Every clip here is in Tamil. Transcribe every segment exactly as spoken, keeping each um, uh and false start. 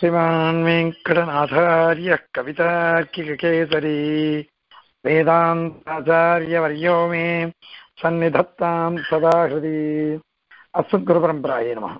श्रीमान् वेङ्कटनाथार्यः कवितार्किककेसरी वेदान्ताचार्यवर्यो मे सन्निधत्तां सदा हृदि अस्मद्गुरुपरம்பராயே நமः.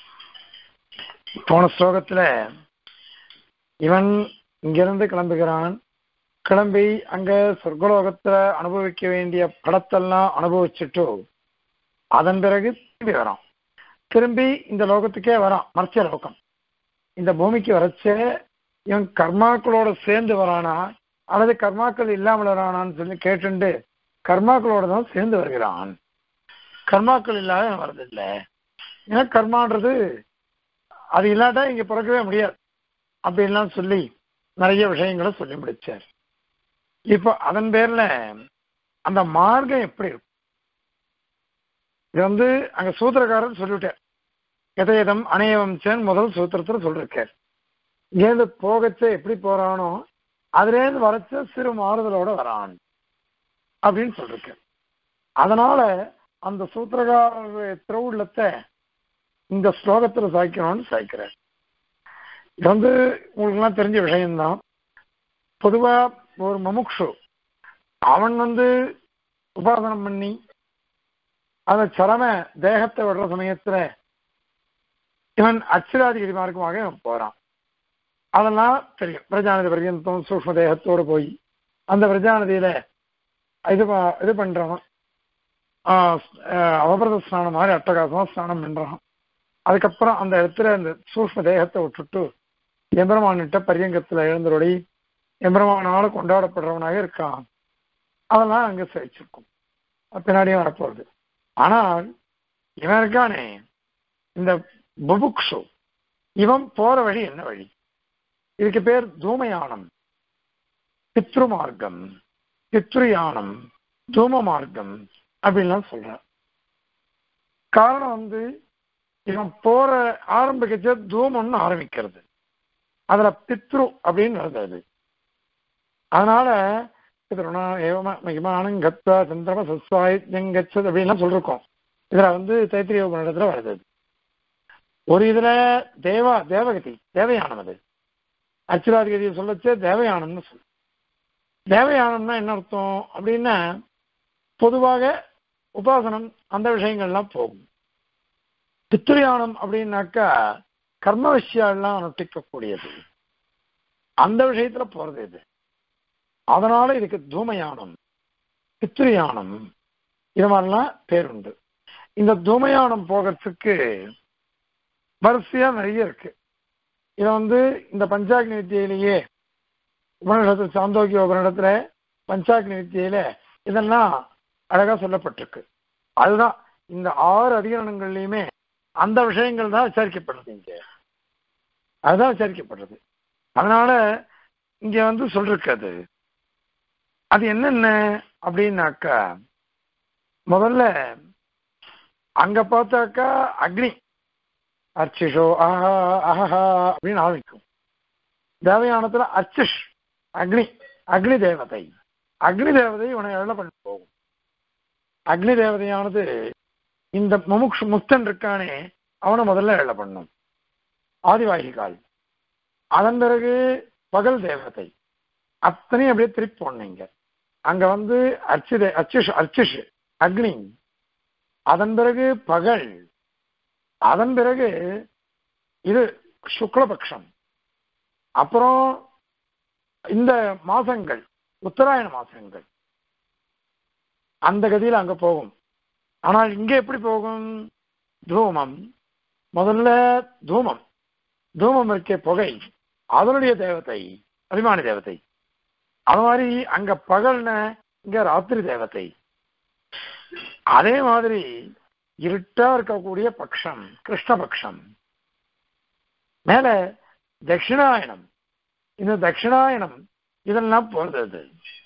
போன ஸ்லோகத்துல இவன் இங்கிருந்து கிளம்புகிறான். கிளம்பி அங்க சொர்க்கலோகத்துல அனுபவிக்க வேண்டிய படத்தெல்லாம் அனுபவிச்சுட்டு அதன் பிறகு திரும்பி வரான். திரும்பி இந்த லோகத்துக்கே வரான். மர்த்திய லோகம் இந்த பூமிக்கு வரச்சே இவன் கர்மாக்களோட சேர்ந்து வரானா அல்லது கர்மாக்கள் இல்லாமல் வரானான்னு சொல்லி கேட்டுண்டு கர்மாக்களோட தான் சேர்ந்து வருகிறான். கர்மாக்கள் இல்லாத வர்றதில்லை. ஏன்னா கர்மான்றது அது இல்லாட்டா இங்க பிறக்கவே முடியாது அப்படின்லாம் சொல்லி நிறைய விஷயங்களை சொல்லி முடிச்சார். இப்போ அதன் பேர்ல அந்த மார்க்கம் எப்படி இருக்கும் இது வந்து அங்க சூத்திரக்காரர் சொல்லிவிட்டார். எதேதம் அநேவம்சன் முதல் சூத்திரத்தில் சொல்லிருக்கார். இங்கேருந்து போகச்ச எப்படி போறானோ அதுலேருந்து வரச்ச சிறு மாறுதலோட வரான் அப்படின்னு சொல்லிருக்கார். அதனால அந்த சூத்திரக்காரருடைய திருவுள்ளத்தை இந்த ஸ்லோகத்துல சாய்க்கணும்னு சாய்க்கிறார். இது வந்து உங்களுக்குலாம் தெரிஞ்ச விஷயம்தான். பொதுவா ஒரு மமுக்ஷு அவன் வந்து உபாசனம் பண்ணி அந்த சரம தேகத்தை விடுற சமயத்துல இவன் அச்சராதிகரி மார்க்கமாக போறான். அதெல்லாம் தெரியும். பிரஜாநதி பர்யந்தம் சூக்ம தேகத்தோடு போய் அந்த பிரஜாநதியில இது இது பண்றான். அவபிரத ஸ்நானம் மாதிரி அட்டகாசமா ஸ்நானம் பண்றான். அதுக்கப்புறம் அந்த இடத்துல அந்த சூக்ம தேகத்தை விட்டுட்டு எம்பெருமான்கிட்ட பரியங்கத்துல எழுந்தருடைய எம்பெருமானால கொண்டாடப்படுறவனாக இருக்கான். அதெல்லாம் அங்க சகிச்சிருக்கும். பின்னாடியும் வரப்போகுது. ஆனால் இவன் இருக்கானே இந்த புபுக்ஷு இவன் போற வழி என்ன வழி? இதுக்கு பேர் தூமயானம், பித்ரு மார்க்கம், பித்ருயானம், தூம மார்க்கம் அப்படின்லாம் சொல்றான். காரணம் வந்து இவன் போற ஆரம்பிக்க தூமம்னு ஆரம்பிக்கிறது, அதுல பித்ரு அப்படின்னு வருது. அதனால மகிமானங்கத்தா சந்திரம சஸ்வாயங்கச்சது அப்படின்லாம் சொல்லிருக்கோம். இதுல வந்து தைத்திரிய உபநிடத்துல வருது. ஒரு இதுல தேவா தேவகதி தேவயானம், அது அச்சுராதிகதியை சொல்லச்சே தேவயானம்னு சொல்லு. தேவயானம்னா என்ன அர்த்தம் அப்படின்னா பொதுவாக உபாசனம் அந்த விஷயங்கள்லாம் போகும். பித்ருயானம் அப்படின்னாக்கா கர்ம விஷயம்லாம் அனுஷ்டிக்கக்கூடியது, அந்த விஷயத்துல போறது இது. அதனால இதுக்கு தூமயானம், பித்ருயானம் இது மாதிரிலாம் பேருண்டு. இந்த தூமயானம் போகிறதுக்கு வரிசையா நிறைய இருக்கு. இதை வந்து இந்த பஞ்சாக்னி வித்தியிலேயே உபநிடத்துல சாந்தோக்கிய உபநிடத்துல பஞ்சாக்னி வித்தியில இதெல்லாம் அழகா சொல்லப்பட்டிருக்கு. அதுதான் இந்த ஆறு அதிகரணங்கள்லையுமே அந்த விஷயங்கள் தான் விசாரிக்கப்படுறது. இங்க அதுதான் விசாரிக்கப்படுறது. அதனால இங்க வந்து சொல்றது அது என்னென்ன அப்படின்னாக்கா முதல்ல அங்க பார்த்தாக்கா அக்னி அர்ச்சிஷோ ஆஹா அஹஹா அப்படின்னு ஆரம்பிக்கும். தேவயானத்துல அர்ச்சிஷ் அக்னி, அக்னி தேவதை. அக்னி தேவதை உன எழ பண்ணி போகும். அக்னி தேவதையானது இந்த முமுக்ஷு முக்தன் இருக்கானே அவனை முதல்ல எழ பண்ணும், ஆதிவாகிகால். அதன் பிறகு பகல் தேவதை அத்தனையும் அப்படியே திருப்பி போனீங்க. அங்க வந்து அர்ச்சிதே அர்ச்சிஷ் அர்ச்சிஷ் அக்னி, அதன் பிறகு பகல், அதன் பிறகு இது சுக்லபக்ஷம், அப்புறம் இந்த மாசங்கள் உத்தராயண மாசங்கள், அந்த கதியில் அங்க போகும். ஆனால் இங்க எப்படி போகும்? தூமம் முதல்ல தூமம் தூமம் இருக்கே புகை, அதனுடைய தேவதை அபிமானி தேவதை. அது மாதிரி அங்க பகல்ன இங்க ராத்திரி தேவதை. அதே மாதிரி இருட்டா இருக்கக்கூடிய பட்சம் கிருஷ்ணபக்ஷம். மேல தட்சிணாயனம், இந்த தட்சிணாயனம் இதெல்லாம் போறது.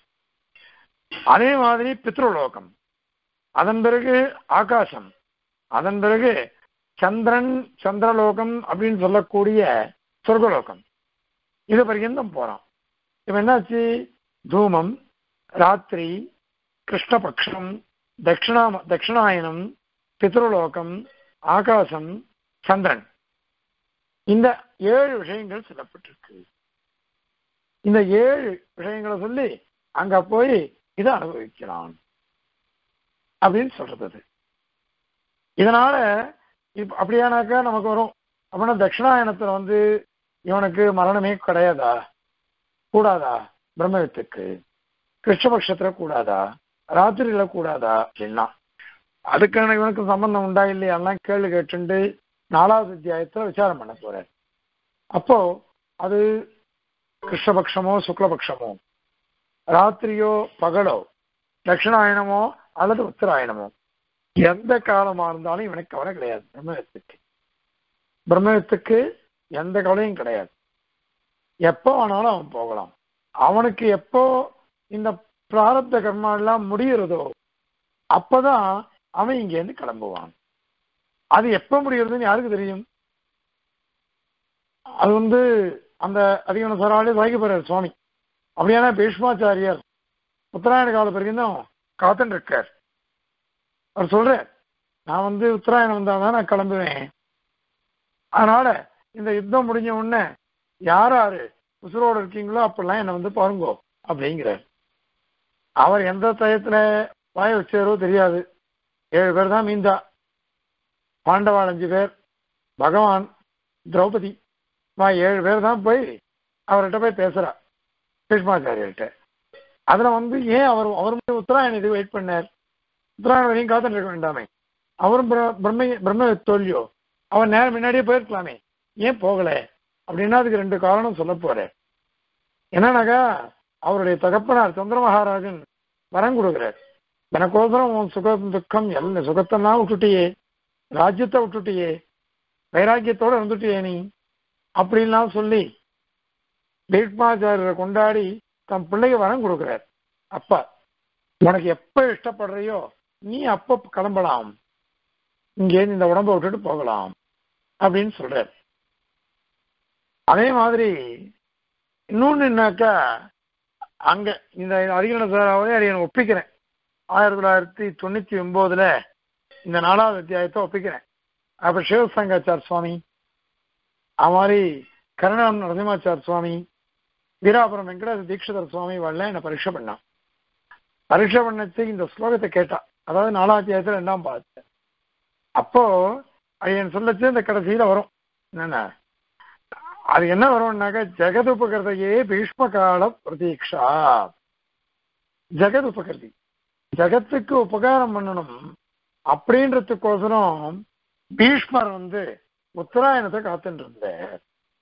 அதே மாதிரி பித்ருலோகம், அதன் பிறகு ஆகாசம், அதன் பிறகு சந்திரன் சந்திரலோகம் அப்படின்னு சொல்லக்கூடிய சொர்க்கலோகம். இது பர்யந்தம் போறான். இப்ப என்னாச்சு? தூமம், ராத்திரி, கிருஷ்ணபக்ஷம், தட்சிணா தட்சிணாயனம், பித்ருலோகம், ஆகாசம், சந்திரன். இந்த ஏழு விஷயங்கள் சொல்லப்பட்டிருக்கு. இந்த ஏழு விஷயங்களை சொல்லி அங்க போய் இதை அனுபவிக்கிறான் அப்படின்னு சொல்றது. இதனால இப்ப அப்படியானாக்கா நமக்கு வரும் அப்படின்னா தட்சிணாயனத்துல வந்து இவனுக்கு மரணமே கிடையாதா, கூடாதா, பிரம்மவித்துக்கு கிருஷ்ணபக்ஷத்துல கூடாதா, ராத்திரியில கூடாதா அப்படின்னா அதுக்கான இவனுக்கு சம்பந்தம் உண்டா இல்லையா எல்லாம் கேள்வி கேட்டு நாலாவது அத்தியாயத்துல விசாரம் பண்ண போறார். அப்போ அது கிருஷ்ணபக்ஷமோ சுக்லபக்ஷமோ, ராத்திரியோ பகலோ, தட்சிணாயனமோ அல்லது உத்தராயணமோ, எந்த காலமா இருந்தாலும் இவனுக்கு கவலை கிடையாது. பிரம்மவித்துக்கு பிரம்மவித்துக்கு எந்த கவலையும் கிடையாது. எப்போ ஆனாலும் அவன் போகலாம். அவனுக்கு எப்போ இந்த பிராரப்த கர்மா எல்லாம் முடிகிறதோ அப்பதான் அவன் இங்க இருந்து கிளம்புவான். அது எப்ப முடிகிறதுன்னு யாருக்கு தெரியும்? அது வந்து அந்த அதிகமான சராளி வாங்கி போறார் சுவாமி. அப்படியான பீஷ்மாச்சாரியர் உத்தராயண கால பிறகுதான் காத்துன்னு இருக்கார். அவர் சொல்றார், நான் வந்து உத்தராயணம் வந்தாதான் நான் கிளம்புவேன். அதனால இந்த யுத்தம் முடிஞ்ச உடனே யார் யாரு உசுரோடு இருக்கீங்களோ அப்பெல்லாம் என்னை வந்து பாருங்கோ அப்படிங்கிறார். அவர் எந்த டயத்துல வாய வச்சாரோ தெரியாது. ஏழு பேர் தான் மீந்தா, பாண்டவாள் அஞ்சு பேர், பகவான், திரௌபதி, ஏழு பேர் தான் போய் அவர்கிட்ட போய் பேசுறா பீஷ்மாச்சாரியர்கிட்ட. அதுல வந்து ஏன் அவர் அவர் உத்தராயண இது வெயிட் பண்ணார்? உத்தராயண வரையும் காத்துட்டு இருக்க வேண்டாமே? அவரும் பிரம்ம பிரம்ம தோல்வியோ, அவர் நேரம் முன்னாடியே போயிருக்கலாமே, ஏன் போகல அப்படின்னா அதுக்கு ரெண்டு காரணம் சொல்ல போறேன். என்னன்னாக்கா அவருடைய தகப்பனார் சந்திர மகாராஜன் வரம் கொடுக்குறார். எனக்கோசரம் உன் சுகம் துக்கம் எல்ல சுகத்தெல்லாம் விட்டுட்டியே, ராஜ்யத்தை விட்டுட்டியே, வைராக்கியத்தோட இருந்துட்டியே நீ அப்படின்லாம் சொல்லி பீஷ்மாச்சாரியரை கொண்டாடி தன் பிள்ளைக்கு வரம் கொடுக்குறார். அப்பா உனக்கு எப்ப இஷ்டப்படுறியோ நீ அப்ப கிளம்பலாம், இங்கே இந்த உடம்பை விட்டுட்டு போகலாம் அப்படின்னு சொல்றார். அதே மாதிரி இன்னொன்னு என்னாக்கா அங்க இந்த அதிகரண சாராவளி அதை எனக்கு ஒப்பிக்கிறேன். ஆயிரத்தி தொள்ளாயிரத்தி தொண்ணூத்தி ஒன்பதுல இந்த நாலாவது அத்தியாயத்தை ஒப்பிக்கிறேன். அப்ப சிவசங்காச்சார் சுவாமி, அது மாதிரி கரணம் நரசிம்மாச்சார் சுவாமி, வீராபுரம் வெங்கட தீட்சிதர் சுவாமி வரல என்ன பரீட்சை பண்ணான். பரீட்சை பண்ணச்சு இந்த ஸ்லோகத்தை கேட்டா, அதாவது நாலாம் அத்தியாயத்துல ரெண்டாம் பார்த்தேன். அப்போ அது என் சொல்லச்சு இந்த கடைசியில வரும். என்னன்னா அது என்ன வரும்னாக்க ஜெகது உபகிருதையே பீஷ்ம கால பிரதீக்ஷா. ஜெகது உபகிருதி, ஜெகத்துக்கு உபகாரம் பண்ணணும் அப்படின்றதுக்கோசரம் பீஷ்மர் வந்து உத்தராயணத்தை காத்துட்டு இருந்தார்.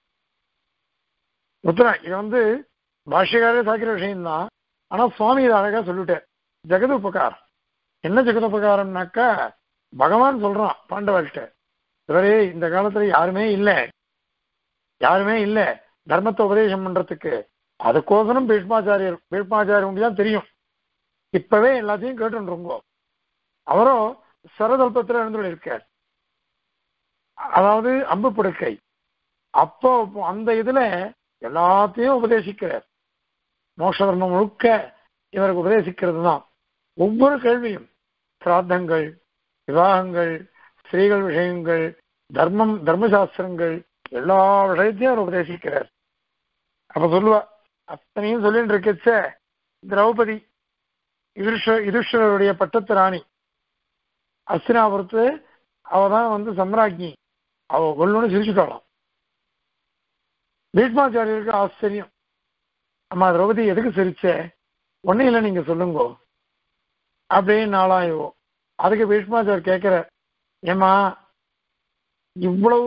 உத்தரா இது வந்து பாஷ்யக்காரே சாக்கிற விஷயம்தான். ஆனா சுவாமி இதை அழகா சொல்லிட்டார். ஜெகது உபகாரம் என்ன? ஜெகது உபகாரம்னாக்கா பகவான் சொல்றான் பாண்டவர்கிட்ட, இவரே இந்த காலத்துல யாருமே இல்லை, யாருமே இல்லை தர்மத்தை உபதேசம் பண்றதுக்கு. அதுக்கோசரம் பீஷ்மாச்சாரியர் பீஷ்மாச்சாரியர் தான் தெரியும். இப்பவே எல்லாத்தையும் கேட்டுருங்கோ. அவரும் சரதல்பத்துல இருந்து இருக்கார், அதாவது அம்பு படுக்கை. அப்போ அந்த இதுல எல்லாத்தையும் உபதேசிக்கிறார். மோட்ச தர்மம் முழுக்க இவருக்கு உபதேசிக்கிறது தான். ஒவ்வொரு கேள்வியும் பிரார்த்தங்கள், விவாகங்கள், ஸ்திரீகள் விஷயங்கள், தர்மம், தர்மசாஸ்திரங்கள் எல்லா விஷயத்தையும் அவர் உபதேசிக்கிறார். அப்ப சொல்லுவா, அத்தனையும் சொல்லிட்டு இருக்கச்ச திரௌபதி யுதிஷ்ட யுதிஷ்டருடைய பட்டத்து ராணி அஸ்தினாபுரத்து அவதான் வந்து சம்ராஜ்ஞி. அவ கொள்ளுன்னு சிரிச்சுட்டாளாம். பீஷ்மாச்சாரியருக்கு ஆச்சரியம், அம்மா திரௌபதி எதுக்கு சிரிச்ச? ஒன்னும் இல்லை நீங்க சொல்லுங்கோ அப்படின்னு நாளாயோ. அதுக்கு பீஷ்மாச்சாரியர் கேட்கிற, ஏமா இவ்வளவு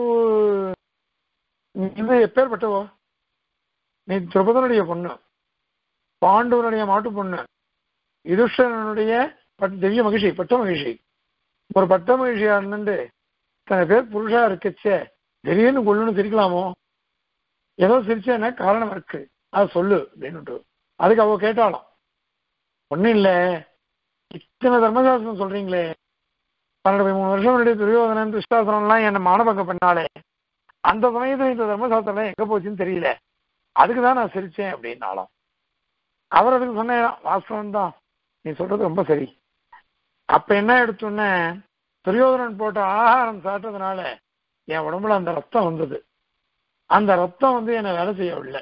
இது எப்பேற்பட்டவோ? நீ திரௌபதனுடைய பொண்ணு, பாண்டவனுடைய மாட்டு பொண்ணு, யுதிஷ்டனுடைய திவ்ய மகிழ்ச்சி, பட்ட மகிழ்ச்சி. ஒரு பட்ட மகிழ்ச்சியா இருந்துட்டு தன பேர் புருஷா இருக்கச்சே திடீர்னு கொள்ளுன்னு சிரிக்கலாமோ? ஏதோ சிரிச்சேன்னா காரணம் இருக்கு, அது சொல்லு அப்படின்னுட்டு. அதுக்கு அவ கேட்டாலும், ஒன்னும் இல்லை, இத்தனை தர்மசாஸ்திரம் சொல்றீங்களே, பன்னெண்டு மூணு வருஷம் முன்னாடி துரியோதனன் துஷ்டாசனம்லாம் என்ன மானபங்கம் பண்ணாலே, அந்த சமயத்துல இந்த தர்மசாஸ்திரம் எங்க போச்சுன்னு தெரியல, அதுக்குதான் நான் சிரிச்சேன் அப்படின்னாலும். அவர் அதுக்கு சொன்ன வாஸ்தவம் தான், நீ சொல்றது ரொம்ப சரி. அப்ப என்ன எடுத்தோன்னே துரியோதனன் போட்ட ஆகாரம் சாப்பிட்டதுனால என் உடம்புல அந்த ரத்தம் வந்தது. அந்த ரத்தம் வந்து என்ன வேலை செய்யவில்லை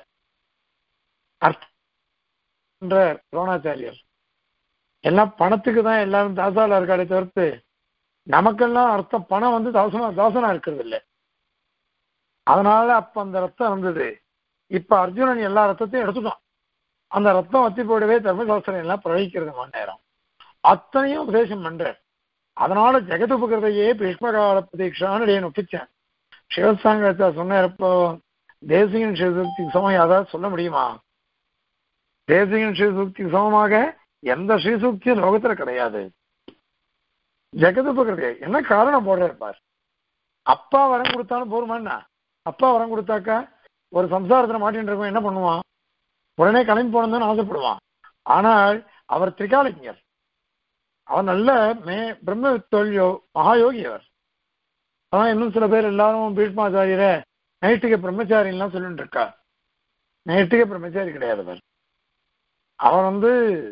என்ற துரோணாச்சாரியர். எல்லாம் பணத்துக்கு தான் எல்லாரும் தாசால இருக்காளே தவிர்த்து நமக்கெல்லாம் அர்த்தம் பணம் வந்து தாசனா தாசனா இருக்கிறது இல்லை. அதனால அப்ப அந்த ரத்தம் இருந்தது. இப்ப அர்ஜுனன் எல்லா ரத்தத்தையும் எடுத்துட்டான். அந்த ரத்தம் வத்தி போயிடவே தர்மசாஸ்திரம் எல்லாம் பிரவகிக்கிறது மணி நேரம் அத்தனையும் உபதேசம் பண்ற. அதனால ஜெகதுபகிருதையே பீஷ்மகால பிரதீட்சான்னு ஒப்பிச்சேன். சிவசாங்கத்தை சொன்னப்போ தேசிகன் ஸ்ரீசூக்திக்கு சமம் யாராவது சொல்ல முடியுமா? தேசிகன் ஸ்ரீசூக்திக்கு சமமாக எந்த ஸ்ரீசூக்தியும் லோகத்துல கிடையாது. ஜெகதுபகிருதை என்ன காரணம் போடுற இருப்பார். அப்பா வரம் கொடுத்தாலும் போருமான்னா, அப்பா வரம் கொடுத்தாக்கா ஒரு சம்சாரத்துல மாட்டின்னு இருக்கோம் என்ன பண்ணுவான்? உடனே கிளம்பி போனதுன்னு ஆசைப்படுவான். ஆனால் அவர் திரிகாலஜர், அவர் நல்ல மே பிரம்ம வித்தோல்யோ மகாயோகி அவர். அதான் இன்னும் சில பேர் எல்லாரும் பீஷ்மாச்சாரியரை நைட்டுக்கு பிரம்மச்சாரின்லாம் சொல்லிட்டு இருக்கா. நைட்டுக்கு பிரம்மச்சாரி கிடையாது அவர். அவர் வந்து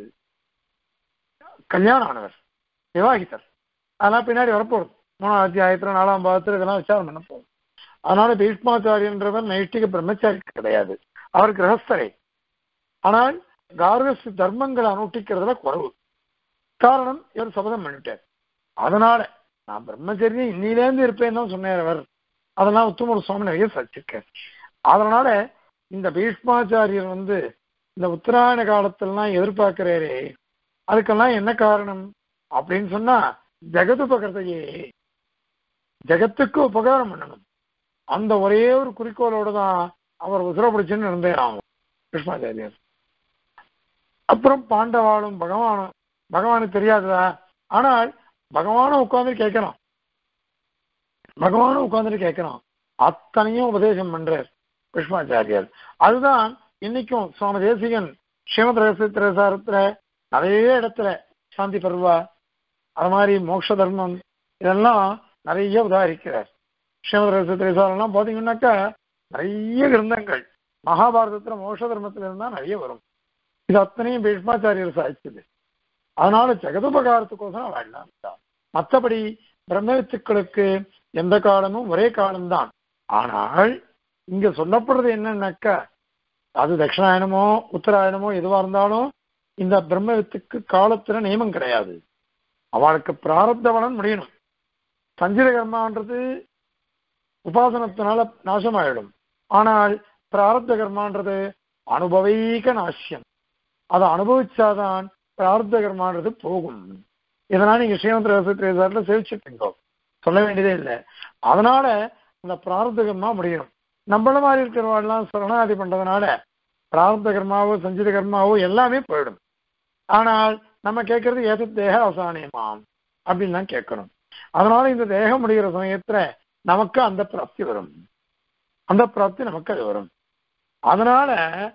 கல்யாணம் ஆனவர், விவாகித்தர். அதெல்லாம் பின்னாடி வரப்போகுது. மூணாம் அத்தியாயத்துல நாலாம் பாகத்துல இதெல்லாம் விசாரம் பண்ண போகும். அதனால பீஷ்மாச்சாரியன்றவர் நைஷ்டிக பிரம்மச்சாரி கிடையாது, அவர் கிரகஸ்தரை. ஆனால் கார்கஸ்து தர்மங்களை அனுஷ்டிக்கிறதுல குறைவு. காரணம் இவர் சபதம் பண்ணிட்டார். அதனால நான் பிரம்மச்சரியம் இன்னிலேருந்து இருப்பேன்னு தான் சொன்னார் அவர். அதெல்லாம் உத்தமர் சுவாமி நிறைய சச்சிருக்கார். அதனால இந்த பீஷ்மாச்சாரியர் வந்து இந்த உத்தராயண காலத்திலாம் எதிர்பார்க்கிறாரே, அதுக்கெல்லாம் என்ன காரணம் அப்படின்னு சொன்னா ஜெகதுபகிருதையே, ஜெகத்துக்கு உபகாரம் பண்ணணும். அந்த ஒரே ஒரு குறிக்கோளோடு தான் அவர் உசுரப்பிடிச்சுன்னு இருந்தாராம் பீஷ்மாச்சாரியர். அப்புறம் பாண்டவாளும் பகவானும், பகவானுக்கு தெரியாததா? ஆனால் பகவானும் உட்கார்ந்து கேட்கணும், பகவானும் உட்கார்ந்துட்டு கேட்கணும். அத்தனையும் உபதேசம் பண்றார் பீஷ்மாச்சாரியர். அதுதான் இன்னைக்கும் சுவாமி தேசிகன் ஸ்ரீமத் ரகசியத்திரசாரத்துல நிறைய இடத்துல சாந்தி பர்வா, அது மாதிரி மோட்ச தர்மம் இதெல்லாம் நிறைய உதாரிக்கிறார். ஸ்ரீமத் ரகசியத்திரசாரெல்லாம் பார்த்தீங்கன்னாக்கா நிறைய கிரந்தங்கள் மகாபாரதத்துல மோட்ச தர்மத்துல இருந்தா நிறைய வரும். இது அத்தனையும் பீஷ்மாச்சாரியர் சாதிச்சது. அதனால ஜெகதுபகாரத்துக்கோசரம் வாழலாம். மற்றபடி பிரம்மவித்துக்களுக்கு எந்த காலமும் ஒரே காலம்தான். ஆனால் இங்க சொல்லப்படுறது என்னன்னாக்கா, அது தட்சிணாயனமோ உத்தராயணமோ எதுவா இருந்தாலும் இந்த பிரம்மவித்துக்கு காலத்துல நியமம் கிடையாது. அவளுக்கு பிராரப்த பலன் முடியணும். சஞ்சித கர்மான்றது உபாசனத்தினால நாசமாயிடும். ஆனால் பிராரப்த கர்மான்றது அனுபவீக நாசியம். அதை அனுபவிச்சாதான் பிரார்த்த கர்மான்றது போகும். இதனால நீங்க ஸ்ரீமத் ரகசியத்திரசாரத்துல சேவிச்சுட்டீங்க, சொல்ல வேண்டியதே இல்லை. அதனால அந்த பிரார்த்த கர்மா முடியணும். நம்மள மாதிரி இருக்கிறவாள்லாம் சரணாதி பண்றதுனால பிரார்த்த கர்மாவோ சஞ்சித கர்மாவோ எல்லாமே போயிடும். ஆனால் நம்ம கேட்கறது ஏத தேக அவசானியமாம் அப்படின்னு தான் கேட்கணும். அதனால இந்த தேகம் முடிகிற சமயத்துல நமக்கு அந்த பிராப்தி வரும், அந்த பிராப்தி நமக்கு அது வரும். அதனால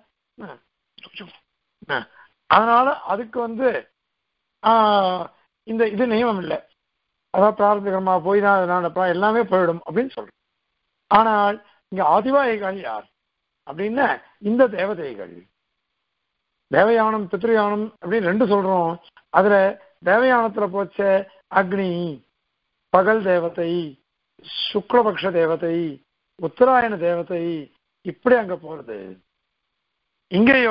அதனால அதுக்கு வந்து ஆஹ் இந்த இது நியமம் இல்லை. அதான் பிரார்த்த கர்மா போய் தான் அதனால எல்லாமே போயிடும் அப்படின்னு சொல்றோம். ஆனால் இங்க ஆதிவாயிகள் யார் அப்படின்னா இந்த தேவதைகள். தேவயானம் பித்ருயானம் அப்படின்னு ரெண்டு சொல்றோம். அதுல தேவயானத்துல போச்ச அக்னி பகல் தேவதை, சுக்லபக்ஷ தேவதை, உத்தராயண தேவதை, இப்படி அங்க போறது. இங்கேயோ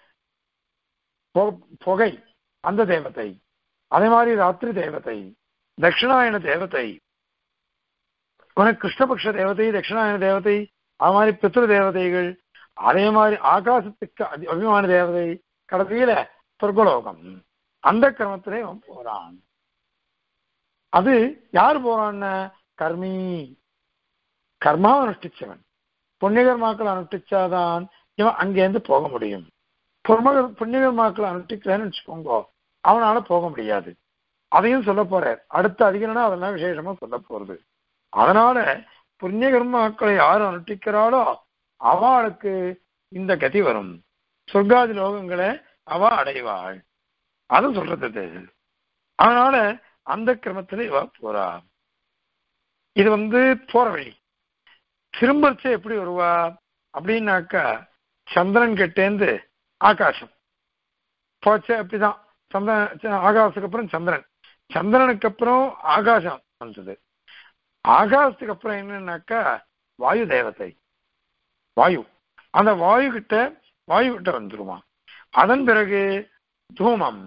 புகை அந்த தேவதை, அதே மாதிரி ராத்திரி தேவதை, தட்சிணாயன தேவதை, கிருஷ்ணபக்ஷ தேவதை, தட்சிணாயன தேவதை, அது மாதிரி பித்ரு தேவதைகள், அதே மாதிரி ஆகாசத்துக்கு அபிமான தேவதை, கடைசியில சொர்க்கலோகம். அந்த கிரமத்திலே அவன் போறான். அது யார் போறான்னு கர்மி, கர்மாவை அனுஷ்டிச்சவன். புண்ணியகர்மாக்கள் அனுஷ்டிச்சாதான் இவன் அங்கேருந்து போக முடியும். புண்ணியகர்மாக்கள் அனுஷ்டிக்கலன்னு வச்சுக்கோங்க, அவனால போக முடியாது. அதையும் சொல்ல போறார். அடுத்த அதிகரனா அதெல்லாம் விசேஷமா சொல்ல போறது. அதனால புண்ணியகர்மாக்களை யாரும் அனுஷ்டிக்கிறாளோ அவளுக்கு இந்த கதி வரும். சொர்க்காதி லோகங்களை அவ அடைவாள். அது சொல்றது. அதனால அந்த கிரமத்துல இவ போறா. இது வந்து போற வழி. திரும்பச்ச எப்படி வருவா அப்படின்னாக்கா, சந்திரன் கிட்டேந்து ஆகாசம் போச்ச. அப்படிதான் சந்திரன், ஆகாசத்துக்கு அப்புறம் சந்திரன், சந்திரனுக்கு அப்புறம் ஆகாசம் வந்தது. ஆகாசத்துக்கு அப்புறம் என்னன்னாக்கா வாயு தேவதை, வாயு. அந்த வாயு கிட்ட வாயு கிட்ட வந்துருமா. அதன் பிறகு தூமம்,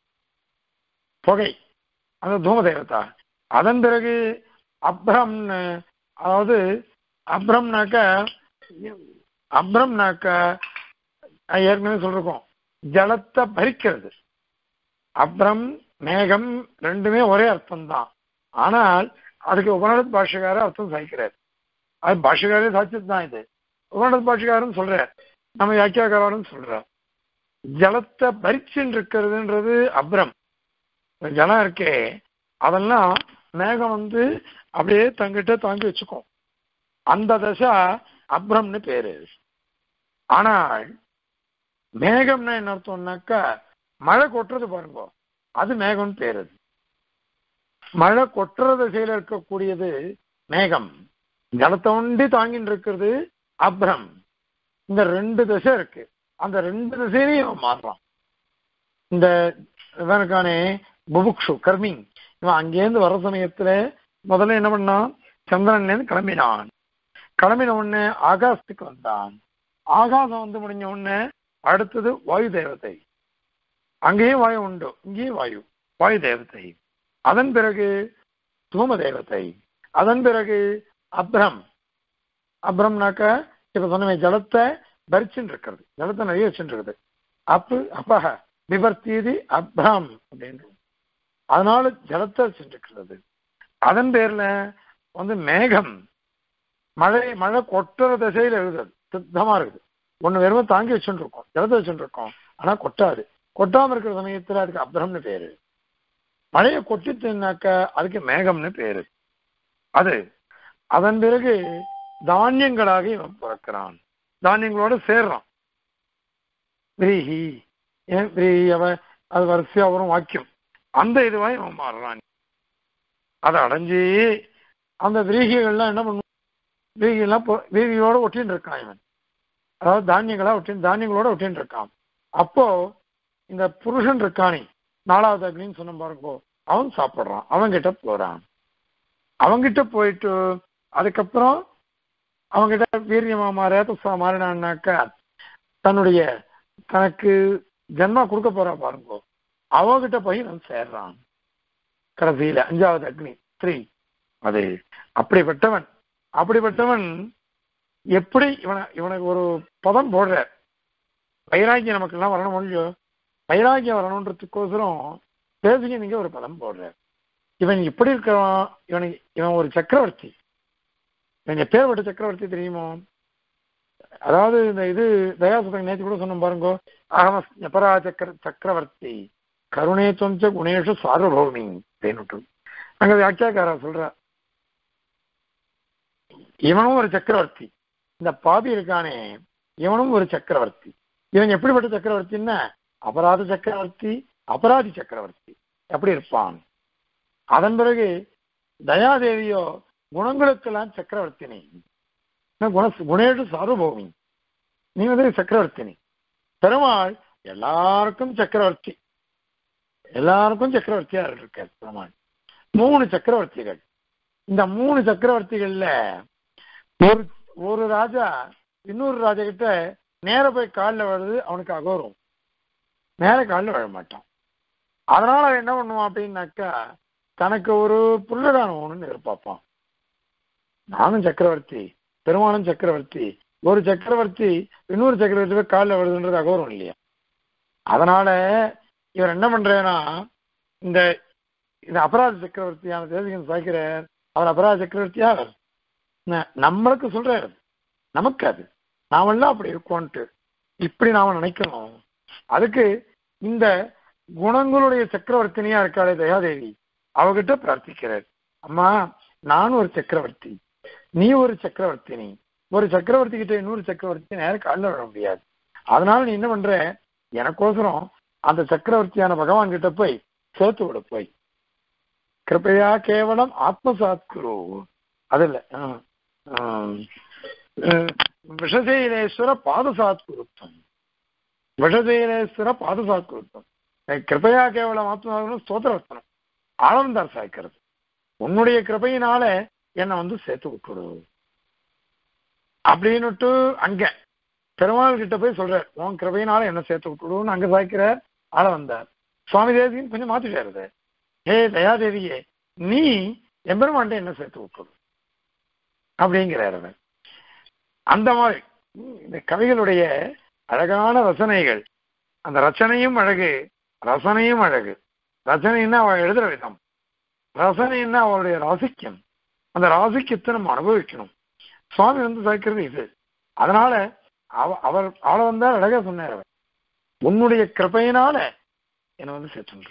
புகை, அந்த தூம தேவதா. அதன் பிறகு அப்ரம்னு, அதாவது அப்ரம்னாக்க அப்ரம்னாக்க ஏற்கனவே சொல்லிருக்கோம், ஜலத்தை பறிக்கிறது. அப்ரம் மேகம் ரெண்டுமே ஒரே அர்த்தம் தான். ஆனால் அதுக்கு உபநிடத் பாஷகார அர்த்தம் சாய்க்கிறார். அது பாஷகாரே சாட்சியது தான். இது உபநிடத் பாஷகாரன்னு சொல்றார், நம்ம வியாக்கியாக்காரன்னு சொல்றார். ஜலத்தை பறிச்சுன்னு இருக்கிறதுன்றது அப்ரம். ஜலம் இருக்கே அதெல்லாம் மேகம் வந்து அப்படியே தங்கிட்ட தாங்கி வச்சுக்கும். அந்த தசை அப்ரம்னு பேரு. ஆனால் மேகம்னா என்ன அர்த்தம்னாக்கா மழை கொட்டுறது பாருங்க, அது மேகம்னு பேரு. மழை கொட்டுற திசையில இருக்கக்கூடியது மேகம், ஜலத்தை ஒண்டி தாங்கின்னு இருக்கிறது அப்ரம். இந்த ரெண்டு திசை இருக்கு, அந்த ரெண்டு திசையிலையும் மாறலாம். இந்த இவனுக்கானே புபுக்ஷு கர்மி, இவன் அங்கேருந்து வர சமயத்துல முதல்ல என்ன பண்ணான், சந்திரன்லேருந்து கிளம்பினான். கிளம்பின உடனே ஆகாசத்துக்கு வந்தான். ஆகாசம் வந்து முடிஞ்ச உடனே அடுத்தது வாயு தேவதை. அங்கேயும் வாயு உண்டு, இங்கேயும் வாயு, வாயு தேவதை. அதன் பிறகு தூம தேவதை. அதன் பிறகு அப்ரம். அப்ரம்னாக்க இப்ப சொன்ன ஜலத்தை பறிச்சுட்டு இருக்கிறது, ஜலத்தை நிறைய வச்சுட்டு இருக்குது. அப்பு அப்பக விபர்த்தீதி அப்ரம் அப்படின்னு, அதனால ஜலத்தை வச்சுட்டு இருக்கிறது. அதன் பேர்ல வந்து மேகம், மழை மழை கொட்டுற திசையில எழுதுறது சித்தமா இருக்குது. ஒண்ணு வெறும் தாங்கி வச்சுட்டு இருக்கோம், ஜலத்தை வச்சுட்டு இருக்கோம், ஆனா கொட்டாது. கொட்டாம இருக்கிற சமயத்துல அதுக்கு அப்ரம்னு பேரு. மழையை கொட்டிச்சுனாக்க அதுக்கு மேகம்னு பேரு. அது அதன் பிறகு தானியங்களாக இவன் பிறக்கிறான், தானியங்களோட சேர்றான். விரீஹி ஏன் விரீஹி அவ அது வரிசையா வரும் வாக்கியம், அந்த இதுவாய் இவன் மாறுறான். அதை அடைஞ்சி அந்த விரீகிகள்லாம் என்ன பண்ணுவான், விரீகிலாம் விரீகியோட ஒட்டின்னு இருக்கான் இவன். அதாவது தானியங்களா ஒட்டி தானியங்களோட ஒட்டின்னு இருக்கான். அப்போ இந்த புருஷன் இருக்கானே நாலாவது அக்னின்னு சொன்ன பாருங்கோ, அவன் சாப்பிட்றான், அவன்கிட்ட போறான். அவங்கிட்ட போயிட்டு அதுக்கப்புறம் அவங்கிட்ட வீரியமா மாற துசா மாறினான்னாக்கா தன்னுடைய தனக்கு ஜன்மா கொடுக்க போறா பாருங்கோ, அவங்கிட்ட போய் அவன் சேர்றான். கடைசியில அஞ்சாவது அக்னி ஸ்திரீ. அது அப்படிப்பட்டவன். அப்படிப்பட்டவன் எப்படி இவனை இவனுக்கு ஒரு பதம் போடுற, வைராக்கியம் நமக்கு எல்லாம் வரணும் இல்லையோ, வைராக்கியம் வரணுன்றதுக்கோசரம் தேசிக நீங்க ஒரு பதம் போடுற. இவன் எப்படி இருக்கிறான், இவனுக்கு இவன் ஒரு சக்கரவர்த்தி. இவன் எப்பேற்பட்ட சக்கரவர்த்தி தெரியுமோ, அதாவது இந்த இது தயாசுதன் நேற்று கூட சொன்ன பாருங்கோ, அகம அபரா சக்கர சக்கரவர்த்தி கருணே தொஞ்ச குணேஷு சார்வபௌமி அப்படின்னு அங்க வியாக்கியாக்காரா சொல்ற. இவனும் ஒரு சக்கரவர்த்தி, இந்த பாபி இருக்கானே இவனும் ஒரு சக்கரவர்த்தி. இவன் எப்படிப்பட்ட சக்கரவர்த்தின்னா அபராத சக்கரவர்த்தி, அபராதி சக்கரவர்த்தி எப்படி இருப்பான். அதன் பிறகு தயாதேவியோ குணங்களுக்கெல்லாம் சக்கரவர்த்தினி, குண குணேஷு சார்வபௌமி, நீ வந்து சக்கரவர்த்தினி. பெருமாள் எல்லாருக்கும் சக்கரவர்த்தி, எல்லாருக்கும் சக்கரவர்த்தியா இருக்க பெருமாள். மூணு சக்கரவர்த்திகள். இந்த மூணு சக்கரவர்த்திகள்ல ஒரு ஒரு ராஜா இன்னொரு ராஜா கிட்ட நேர போய் காலில் விழுது, அவனுக்கு அகௌரவம், நேர காலில் விழ மாட்டான். அதனால அவன் என்ன பண்ணுவான் அப்படின்னாக்கா தனக்கு ஒரு புல்லதானம் ஒண்ணுன்னு எதிர்பார்ப்பான். நானும் சக்கரவர்த்தி, பெருமானும் சக்கரவர்த்தி, ஒரு சக்கரவர்த்தி இன்னொரு சக்கரவர்த்தி போய் காலில் விழுதுன்றது அகௌரவம் இல்லையா. அதனால இவர் என்ன பண்றேன்னா இந்த இந்த அபராத சக்கரவர்த்தியான தேசிகன் சாய்க்கிற அவர் அபராத சக்கரவர்த்தியா நம்மளுக்கு சொல்றாரு, நமக்கு அது நாமெல்லாம் அப்படி இருக்கோன்ட்டு இப்படி நாம நினைக்கணும். அதுக்கு இந்த குணங்களுடைய சக்கரவர்த்தினியா இருக்காளே தயாதேவி, அவகிட்ட பிரார்த்திக்கிறார். அம்மா நானும் ஒரு சக்கரவர்த்தி, நீ ஒரு சக்கரவர்த்தினி, ஒரு சக்கரவர்த்தி கிட்ட இன்னொரு சக்கரவர்த்தி நேரம் காலில் விட முடியாது. அதனால நீ என்ன பண்ற, எனக்கோசரம் அந்த சக்கரவர்த்தியான பகவான் கிட்ட போய் சேர்த்து விட, போய் கிருப்பையா கேவலம் ஆத்மசாத்குரு. அது இல்ல விஷசைலேஸ்வர பாதசாத்குருத்தம், விஷசைலேஸ்வர பாதசாத்குருத்தம். கிருப்பையா கேவலம் ஆத்மசாத்குரு ஸ்தோத்திரவர்த்தனம் ஆனந்தார் சாய்க்கிறது. உன்னுடைய கிருபையினால என்னை வந்து சேர்த்து விட்டுடு. அப்படின்னுட்டு அங்க பெருமாள் கிட்ட போய் சொல்றார், உன் கிருபையினால என்ன சேர்த்து விட்டுடுன்னு அங்க சாய்க்கிற ஆள வந்தார். சுவாமி தேவியும் கொஞ்சம் மாத்திட்டாரு. ஹே தயாதேவியே, நீ எம்பெருமான்ட்ட என்ன சேர்த்து விட்டுடு அப்படிங்கிறார். அந்த மாதிரி இந்த கவிகளுடைய அழகான ரசனைகள், அந்த ரச்சனையும் அழகு, ரசனையும் அழகு. ரச்சனைன்னா அவள் எழுதுற விதம், ரசனைன்னா அவளுடைய ராசிக்கம். அந்த ராசிக்கத்தை நம்ம அனுபவிக்கணும். சுவாமி வந்து சாய்க்கிறது இது. அதனால அவ அவர் அவளை வந்தா அழகா சொன்னார், அவர் உன்னுடைய கிருபையினால என்னை வந்து சேர்த்து.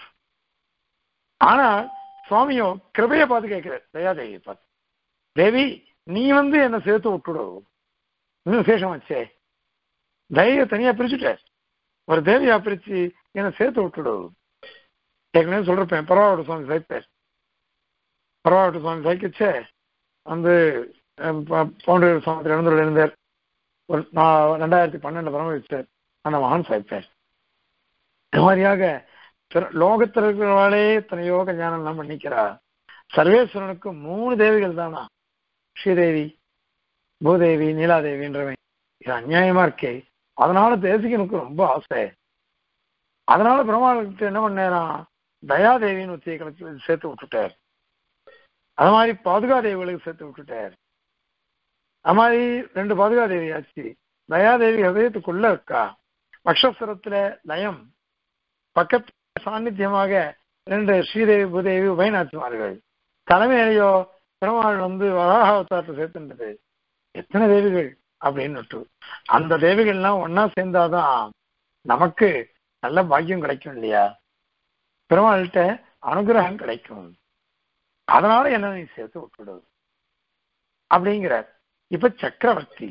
ஆனா சுவாமியோ கிருபையை பார்த்து கேட்கிறார், தயாதேவியை பார்த்து, தேவி நீ வந்து என்னை சேர்த்து விட்டுடும், இன்னும் விசேஷம் வச்சே, தைரிய தனியா பிரிச்சுட்ட, ஒரு தேவியா பிரிச்சு என்னை சேர்த்து விட்டுடும். ஏற்கனவே சொல்றப்பேன், பரவாயில்ல சுவாமி சாய்ப்பார். பரவாயில்ல சுவாமி சாய்க்கச்சே வந்து பவுண்டரி சுவாமத்தில் எழுந்துள்ள இருந்தார். ஒரு நான் ரெண்டாயிரத்தி பன்னெண்டு பரம வச்சார் அந்த மகான் சாய்ப்பார். இது மாதிரியாக லோகத்தில் இருக்கிறவாளே எத்தனையோ கல்யாணம் எல்லாம் பண்ணிக்கிறா. சர்வேஸ்வரனுக்கு மூணு தேவிகள் தானா, ஸ்ரீதேவி, பூதேவி, நீலாதேவின்றவன். இது அநியாயமா இருக்கே. அதனால தேசிகனுக்கு ரொம்ப ஆசை. அதனால பிரம்மாவுக்கு என்ன பண்ணாராம், தயாதேவின்னு ஒத்தியை கலச்சு சேர்த்து விட்டுட்டார். அது மாதிரி பாதுகாதேவிகளுக்கு சேர்த்து விட்டுட்டார். அது மாதிரி ரெண்டு பாதுகாதேவி ஆச்சு. தயாதேவி ஹதயத்துக்குள்ள இருக்கா, வக்ஷஸ்வரத்துல லயம், பக்கத்து சாநித்தியமாக ரெண்டு ஸ்ரீதேவி பூதேவி உபயநாச்சிமார்கள், தலைமையிலையோ பெருமாள் வந்து வராக அவதாரத்தை சேர்த்துன்றது. எத்தனை தேவிகள் அப்படின்னு அந்த தேவிகள்லாம் ஒன்னா சேர்ந்தாதான் நமக்கு நல்ல பாக்கியம் கிடைக்கும் இல்லையா, பெருமாள்கிட்ட அனுகிரகம் கிடைக்கும். அதனால என்ன நீ சேர்த்து விட்டுடு அப்படிங்கிறார். இப்ப சக்கரவர்த்தி,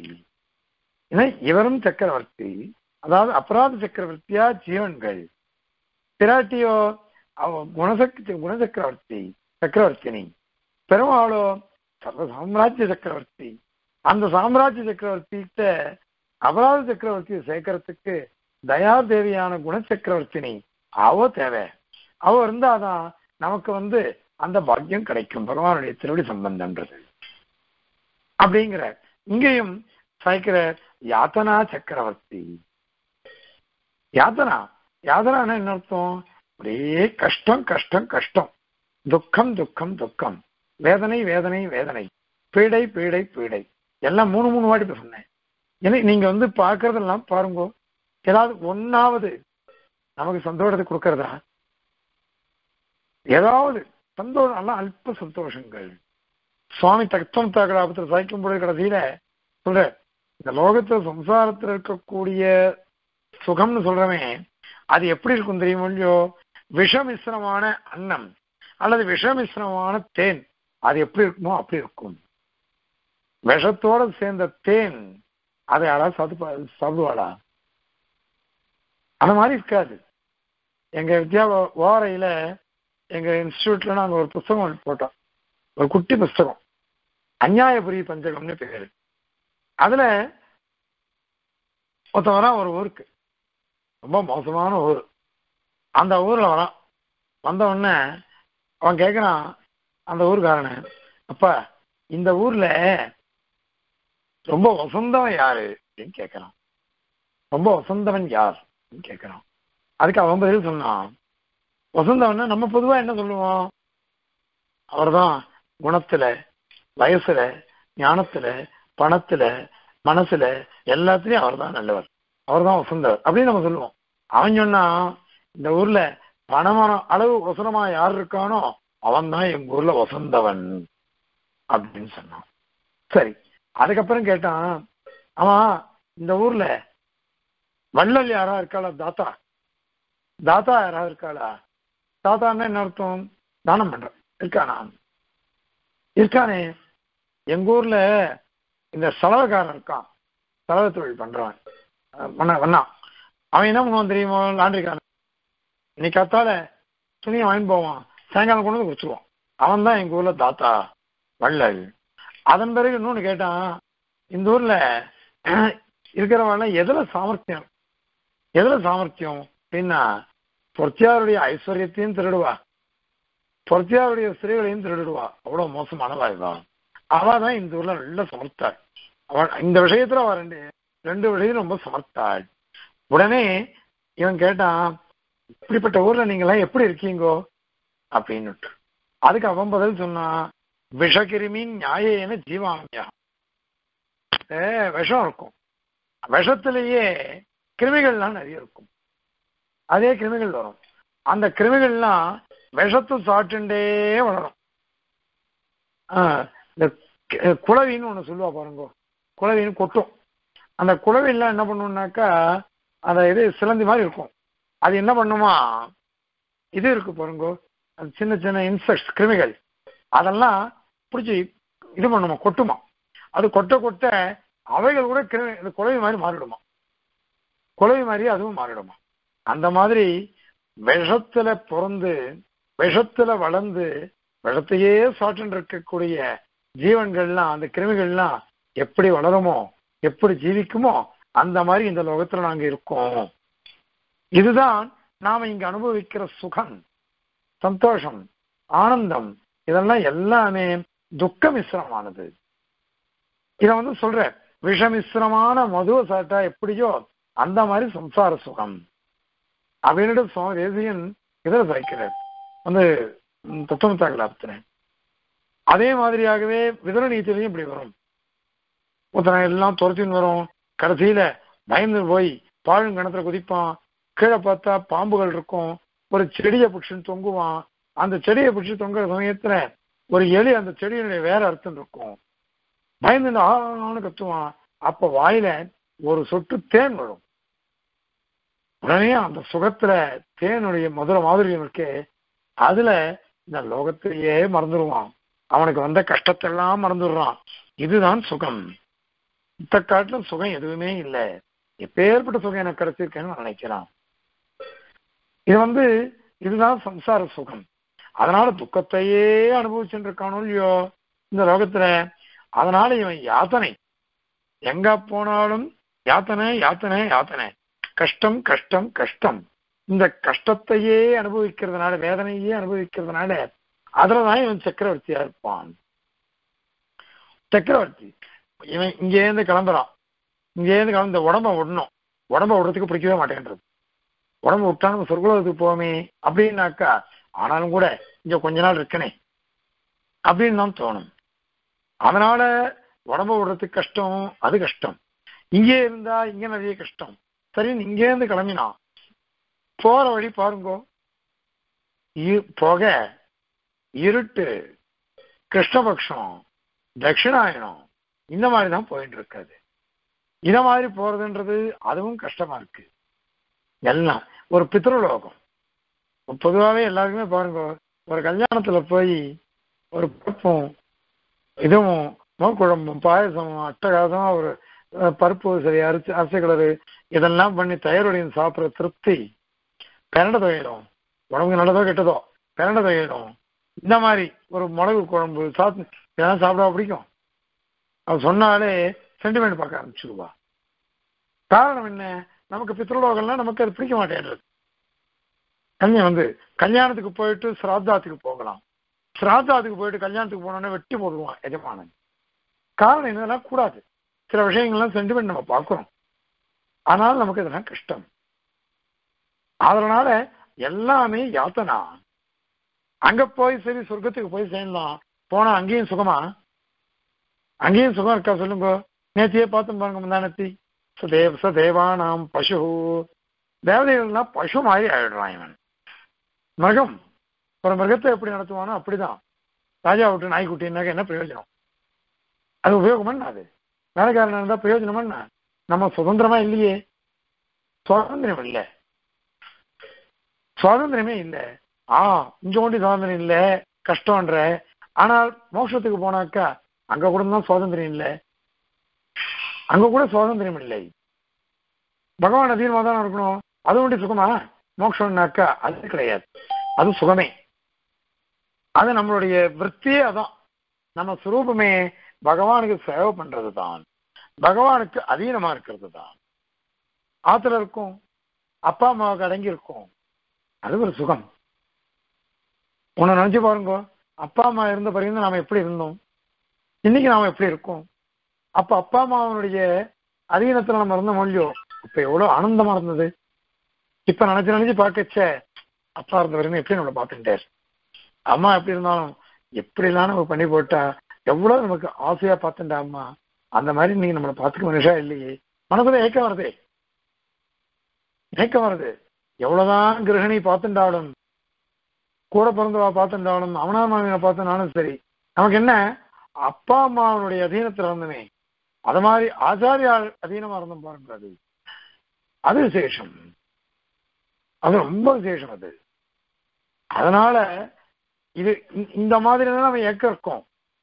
இவரும் சக்கரவர்த்தி, அதாவது அபராத சக்கரவர்த்தியா ஜீவன்கள், பிராட்டியோ அவ குணசக்தி குணசக்கரவர்த்தி சக்கரவர்த்தினி, பெருமாளோ சர்வ சாம்ராஜ்ய சக்கரவர்த்தி. அந்த சாம்ராஜ்ய சக்கரவர்த்திகிட்ட அபராத சக்கரவர்த்தியை சேர்க்கறதுக்கு தயாதேவியான குணச்சக்கரவர்த்தினி அவ தேவை. அவ இருந்தாதான் நமக்கு வந்து அந்த பாக்கியம் கிடைக்கும், பகவானுடைய திருவடி சம்பந்தம்ன்றது அப்படிங்கிற. இங்கேயும் சாய்க்கிற யாத்தனா சக்கரவர்த்தி. யாத்தனா யாதனான என்ன அர்த்தம், ஒரே கஷ்டம் கஷ்டம் கஷ்டம், துக்கம் துக்கம் துக்கம், வேதனை வேதனை வேதனை, பீடை பீடை பீடை, எல்லாம் மூணு மூணு வாட்டி சொன்னேன். ஏன்னா நீங்க வந்து பார்க்கறதெல்லாம் பாருங்க, ஏதாவது ஒன்னாவது நமக்கு சந்தோஷத்தை கொடுக்கறதா, ஏதாவது சந்தோஷம் எல்லாம் அல்ப சந்தோஷங்கள். சுவாமி தத்துவம் தாக்கலாபத்தில் சாய்க்கும் பொழுது கடைசியில சொல்ற, இந்த லோகத்துல சம்சாரத்தில் இருக்கக்கூடிய சுகம்னு சொல்றவன் அது எப்படி இருக்கும் தெரியுமோ இல்லையோ, விஷமிஸ்ரமான அன்னம் அல்லது விஷமிஸ்ரமான தேன் அது எப்படி இருக்குமோ அப்படி இருக்கும். விஷத்தோட சேர்ந்த தேன் அதை யாராவது சாப்பிட்டு சாப்பிடுவாளா? அந்த மாதிரி இருக்காது. எங்க வித்யா ஓரையில எங்க இன்ஸ்டியூட்ல நாங்க ஒரு புஸ்தகம் போட்டோம், ஒரு குட்டி புஸ்தகம், அந்நியாயபுரி பஞ்சகம்னு பேரு. அதுல ஒருத்தன் வரான் ஒரு ஊருக்கு, ரொம்ப மோசமான ஊர். அந்த ஊர்ல வரான். வந்த உடனே அவன் கேட்கிறான் அந்த ஊருக்காரன, அப்பா இந்த ஊர்ல ரொம்ப வசந்தவன் யாரு அப்படின்னு கேட்கிறான். ரொம்ப வசந்தவன் யார் அப்படின்னு கேட்கிறான். அதுக்கு அவன் பதில் சொன்னான், வசந்தவன் நம்ம பொதுவா என்ன சொல்லுவோம், அவர்தான் குணத்துல, வயசுல, ஞானத்துல, பணத்துல, மனசுல எல்லாத்துலயும் அவர் தான் நல்லவர், அவர் தான் வசந்தவர் அப்படின்னு நம்ம சொல்லுவோம். அவன் சொன்னா, இந்த ஊர்ல பணமான அளவு வசனமா யார் இருக்கானோ அவன் தான் எங்க ஊர்ல வசந்தவன் அப்படின்னு சொன்னான். சரி, அதுக்கப்புறம் கேட்டான், ஆமா இந்த ஊர்ல வள்ளல் யாரா இருக்காளா, தாத்தா தாத்தா யாராவது இருக்காளா? தாத்தான்னா என்ன அர்த்தம், தானம் பண்ற இருக்கானா? இருக்கானே, எங்க ஊர்ல இந்த செலவுக்காரன் இருக்கான், செலவு தொழில் பண்றவன் வண்ணா. அவன் என்ன பண்ணுவான் தெரியுமோ, லாண்டரிக்காரன். இன்னைக்கு காத்தால துணியை வாங்கி போவான், சாயங்காலம் கொண்டு வந்து கொடுத்துருவான். அவன் தான் எங்க ஊர்ல தாத்தா வள்ளல். அதன் பிறகு இன்னொன்னு கேட்டான், இந்த ஊர்ல இருக்கிறவன எதுல சாமர்த்தியம், எதுல சாமர்த்தியம் அப்படின்னா, பொற்சியாருடைய ஐஸ்வர்யத்தையும் திருடுவா, பொற்சியாருடைய ஸ்திரீகளையும் திருடுவா, அவ்வளவு மோசமானவா இவா. அவதான் இந்த ஊர்ல நல்ல சமர்த்தாள். அவன் இந்த விஷயத்துல அவன் ரெண்டு ரெண்டு விஷயம் ரொம்ப சமர்த்தாள். உடனே இவன் கேட்டான், இப்படிப்பட்ட ஊர்ல நீங்க எல்லாம் எப்படி இருக்கீங்கோ அப்படின்னுட்டு. அதுக்கு அவன் பதில் சொன்னான், விஷகிருமின் நியாயேன ஜீவாமியா. விஷம் இருக்கும், விஷத்திலேயே கிருமிகள்லாம் நிறைய இருக்கும். அதே கிருமிகள் வரும், அந்த கிருமிகள்லாம் விஷத்தை சாப்பிட்டுண்டே வளரும். ஆஹ் இந்த குளவின்னு ஒண்ணு சொல்லுவா பாருங்க, குளவின்னு கொட்டும். அந்த குளவிலாம் என்ன பண்ணும்னாக்கா, அந்த இது சிலந்தி மாதிரி இருக்கும், அது என்ன பண்ணுமா, இது இருக்கு பாருங்க, அது சின்ன சின்ன இன்செக்ட்ஸ் கிருமிகள், அதெல்லாம் பிடிச்சி இது பண்ணுமா, கொட்டுமா. அது கொட்ட கொட்ட அவைகள் கூட கிருமி இந்த குளவி மாதிரி மாறிடுமா, குளவி மாதிரி அதுவும் மாறிடுமா. அந்த மாதிரி விஷத்துல பிறந்து விஷத்துல வளர்ந்து விஷத்தையே சாப்பிட்டு இருக்கக்கூடிய ஜீவன்கள்லாம், அந்த கிருமிகள்லாம் எப்படி வளருமோ, எப்படி ஜீவிக்குமோ, அந்த மாதிரி இந்த லோகத்துல நாங்க இருக்கோம். இதுதான் நாம இங்க அனுபவிக்கிற சுகம், சந்தோஷம், ஆனந்தம், இதெல்லாம் எல்லாமே துக்க மிஸ்ரமானது. இத வந்து சொல்ற, விஷமிஸ்ரமான மதுவை சாப்பிட்டா எப்படியோ அந்த மாதிரி சம்சார சுகம் அப்படின்னு சுவாமி தேசிகன் இதில் சாய்க்கிறார், வந்து தத்துவத்தாக்கலாப்தின. அதே மாதிரியாகவே விதர நீதிலையும் இப்படி வரும். ஒருத்தனை எல்லாம் துரத்தின்னு வரும், கடைசியில பயந்து போய் பாழுங்கணத்துல குதிப்பான், கீழே பார்த்தா பாம்புகள் இருக்கும், ஒரு செடியை பிடிச்சின்னு தொங்குவான், அந்த செடியை பிடிச்சி தொங்குற சமயத்துல ஒரு எலி அந்த செடியினுடைய வேற அர்த்தம் இருக்கும், பயந்து ஆன்னு கத்துவான். அப்ப வாயில ஒரு சொட்டு தேன் வரும். உடனே அந்த சுகத்துல தேனுடைய மதுரை மாதிரி இருக்கு, அதுல இந்த லோகத்திலேயே மறந்துடுவான், அவனுக்கு வந்த கஷ்டத்தெல்லாம் மறந்துடுறான். இதுதான் சுகம். இந்த காட்டுல சுகம் எதுவுமே இல்லை, எப்பேற்பட்ட சுகம் எனக்கு கிடைச்சிருக்கேன்னு நினைக்கிறான். இது வந்து இதுதான் சம்சார சுகம். அதனால துக்கத்தையே அனுபவிச்சுட்டு இருக்கானோ இல்லையோ இந்த லோகத்துல. அதனால இவன் யாத்தனை, எங்க போனாலும் யாத்தனை யாத்தனை யாத்தனை, கஷ்டம் கஷ்டம் கஷ்டம். இந்த கஷ்டத்தையே அனுபவிக்கிறதுனால, வேதனையே அனுபவிக்கிறதுனால அதுலதான் இவன் சக்கரவர்த்தியா இருப்பான். சக்கரவர்த்தி இவன் இங்கேருந்து கிளம்புறான், இங்கேருந்து கிளம்ப உடம்ப விடணும், உடம்ப விடுறதுக்கு பிடிக்கவே மாட்டேன்றது. உடம்பு விட்டா நம்ம சொர்க்கலோகத்துக்கு போவோமே அப்படின்னாக்கா, ஆனாலும் கூட இங்க கொஞ்ச நாள் இருக்கனே அப்படின்னு தான் தோணும். அதனால உடம்ப விடுறதுக்கு கஷ்டம், அது கஷ்டம். இங்கே இருந்தா இங்க நிறைய கஷ்டம். சரி, இங்கே இருந்து கிளம்பினா போற வழி பாருங்கோ, புக, இருட்டு, கிருஷ்ணபக்ஷம், தட்சிணாயனம், இந்த மாதிரிதான் போயிட்டு இருக்காது. இத மாதிரி போறதுன்றது அதுவும் கஷ்டமா இருக்கு. எல்லாம் ஒரு பித்ருலோகம். பொதுவாகவே எல்லாருக்குமே பாருங்க, ஒரு கல்யாணத்துல போய் ஒரு பருப்பும் இதுவும் மோக்குழம்பும் பாயசமும் அட்டகாசமா ஒரு பருப்பு சரி அரிசி அரிசி கலரு இதெல்லாம் பண்ணி தயாரோடையும் சாப்பிட்ற திருப்தி பிரண்ட தொகையிடும். உடம்புக்கு நல்லதோ கெட்டதோ பிரண்ட தொகையிடும். இந்த மாதிரி ஒரு மிளகு குழம்பு சாப்பிட்டு இதெல்லாம் சாப்பிட பிடிக்கும். அவன் சொன்னாலே சென்டிமெண்ட் பார்க்க ஆரம்பிச்சுடுவா. காரணம் என்ன, நமக்கு பித்ருலோகம்லாம் நமக்கு அது பிடிக்க மாட்டேன்றது. கல்யாணம் வந்து கல்யாணத்துக்கு போயிட்டு சிராத்தாத்துக்கு போகலாம், சிராத்தாத்துக்கு போயிட்டு கல்யாணத்துக்கு போனோன்னே வெட்டி போடுவான் எஜமானன். காரணம் என்னதெல்லாம் கூடாது, சில விஷயங்கள்லாம் சென்டிமெண்ட் நம்ம பார்க்கிறோம், ஆனால் நமக்கு இதெல்லாம் கஷ்டம். அதனால எல்லாமே யாத்தனா. அங்க போய் சரி சொர்க்கத்துக்கு போய் சேர்ந்தோம், போனா அங்கேயும் சுகமா, அங்கேயும் சுகம் இருக்கா சொல்லுங்க. நேத்தியே பார்த்து பாருங்க, முந்தானத்தி சதேவ சதேவானாம் பசு, தேவதைகள்லாம் பசு மாதிரி ஆயிடுறான் இவன். மிருகம், ஒரு மிருகத்தை எப்படி நடத்துவானோ அப்படிதான். ராஜா விட்டு நாய்க்குட்டின்னாக்க என்ன பிரயோஜனம், அது உபயோகமா, அது வேலைக்காரன் இருந்தா பிரயோஜனமா? நம்ம சுதந்திரமா இல்லையே, சுதந்திரம் இல்லை, சுதந்திரமே இல்லை. ஆ இங்க கொண்டு சுதந்திரம் இல்லை, கஷ்டம்ன்ற. ஆனால் மோட்சத்துக்கு போனாக்கா அங்க கூட தான் சுதந்திரம் இல்லை, அங்க கூட சுதந்திரம் இல்லை. பகவான் அதீனமா தான் இருக்கணும், அது ஒண்டி சுகமா? மோட்சம்னாக்கா அது கிடையாது, அது சுகமே. அது நம்மளுடைய விற்த்தியே, அதான் நம்ம சுரூபமே பகவானுக்கு சேவை பண்றது தான், பகவானுக்கு அதீனமா இருக்கிறது தான். ஆத்துல இருக்கும், அப்பா அம்மாவுக்கு அடங்கி இருக்கும், அது ஒரு சுகம். உன்னை நினைச்சு பாருங்க, அப்பா அம்மா இருந்த பிறகு நாம எப்படி இருந்தோம், இன்னைக்கு நாம எப்படி இருக்கோம்? அப்ப அப்பா அம்மாவனுடைய அதீனத்துல நம்ம இருந்த மொழியோ இப்ப எவ்வளவு ஆனந்தமா இருந்தது. இப்ப நினைச்சு நினைச்சு பார்க்கச்ச அப்பா இருந்த வரைக்கும் எப்படி நம்மளை பார்த்துட்டார், அம்மா எப்படி இருந்தாலும் எப்படி எல்லாம் நம்ம பண்ணி போட்டா எவ்வளவு நமக்கு ஆசையா பார்த்துட்டா அம்மா, அந்த மாதிரி நீங்க நம்மளை பார்த்துக்க மனுஷா இல்லையே, மனசுல ஏக்கம் வருதே, ஏக்கம் வருது. எவ்வளவுதான் கிரகணி பார்த்துட்டாலும் கூட பிறந்தவா பார்த்துட்டாலும் அவனா மாமியை பார்த்துனாலும் சரி, நமக்கு என்ன அப்பா அம்மாவனுடைய அதீனத்துல இருந்தமே, அது மாதிரி ஆச்சாரியா அதீனமா இருந்தோம் பாருங்க, அது அது விசேஷம், அது ரொம்ப விசேஷம் அது. அதனால இது இந்த மாதிரி தான் நம்ம ஏக்க இருக்கோம்.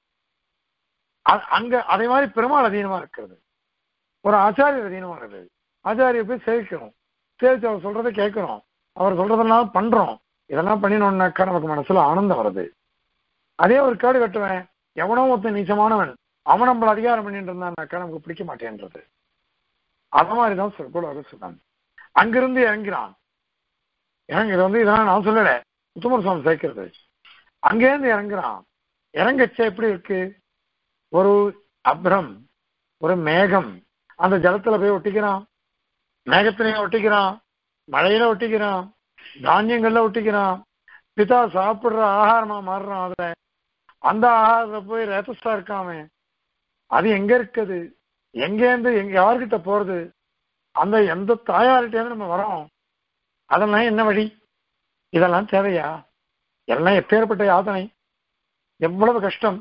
அங்க அதே மாதிரி பெருமாள் அதீனமா இருக்கிறது, ஒரு ஆச்சாரியர் அதீனமா இருக்குது. ஆச்சாரிய போய் சேவிக்கணும், சேவிச்சு அவர் சொல்றதை கேட்கணும், அவர் சொல்றதெல்லாம் பண்றோம். இதெல்லாம் பண்ணினோம்னாக்கா நமக்கு மனசுல ஆனந்தம் வருது. அதே ஒரு கேடு கட்டுவேன், எவனோ ஒருத்தன் நீச்சமானவன் அவன் நம்மள அதிகாரம் பண்ணிட்டு இருந்தான்னாக்கா நமக்கு பிடிக்க மாட்டேன்றது. அது மாதிரிதான் சொற்கூட சொன்னாங்க. அங்கிருந்து இறங்கிறான், இறங்க இது வந்து இதெல்லாம் நான் சொல்லல, உத்தமர் சுவாமி சேர்க்கிறது. அங்கேருந்து இறங்குறான், இறங்கச்ச எப்படி இருக்கு, ஒரு அப்ரம் ஒரு மேகம் அந்த ஜலத்துல போய் ஒட்டிக்கிறான், மேகத்திலையும் ஒட்டிக்கிறான், மழையில ஒட்டிக்கிறான், தானியங்கள்ல ஒட்டிக்கிறான், பிதா சாப்பிடுற ஆகாரமா மாறுறான். அதுல அந்த ஆகாரத்துல போய் ரேத்தஸ்டா இருக்காம அது எங்க இருக்குது, எங்கேருந்து எங்க யார்கிட்ட போறது, அந்த எந்த தாயார்கிட்டேருந்து நம்ம வரோம், அதெல்லாம் என்ன வழி, இதெல்லாம் தேவையா, எல்லாம் எப்பேற்பட்ட யாதனை, எவ்வளவு கஷ்டம்.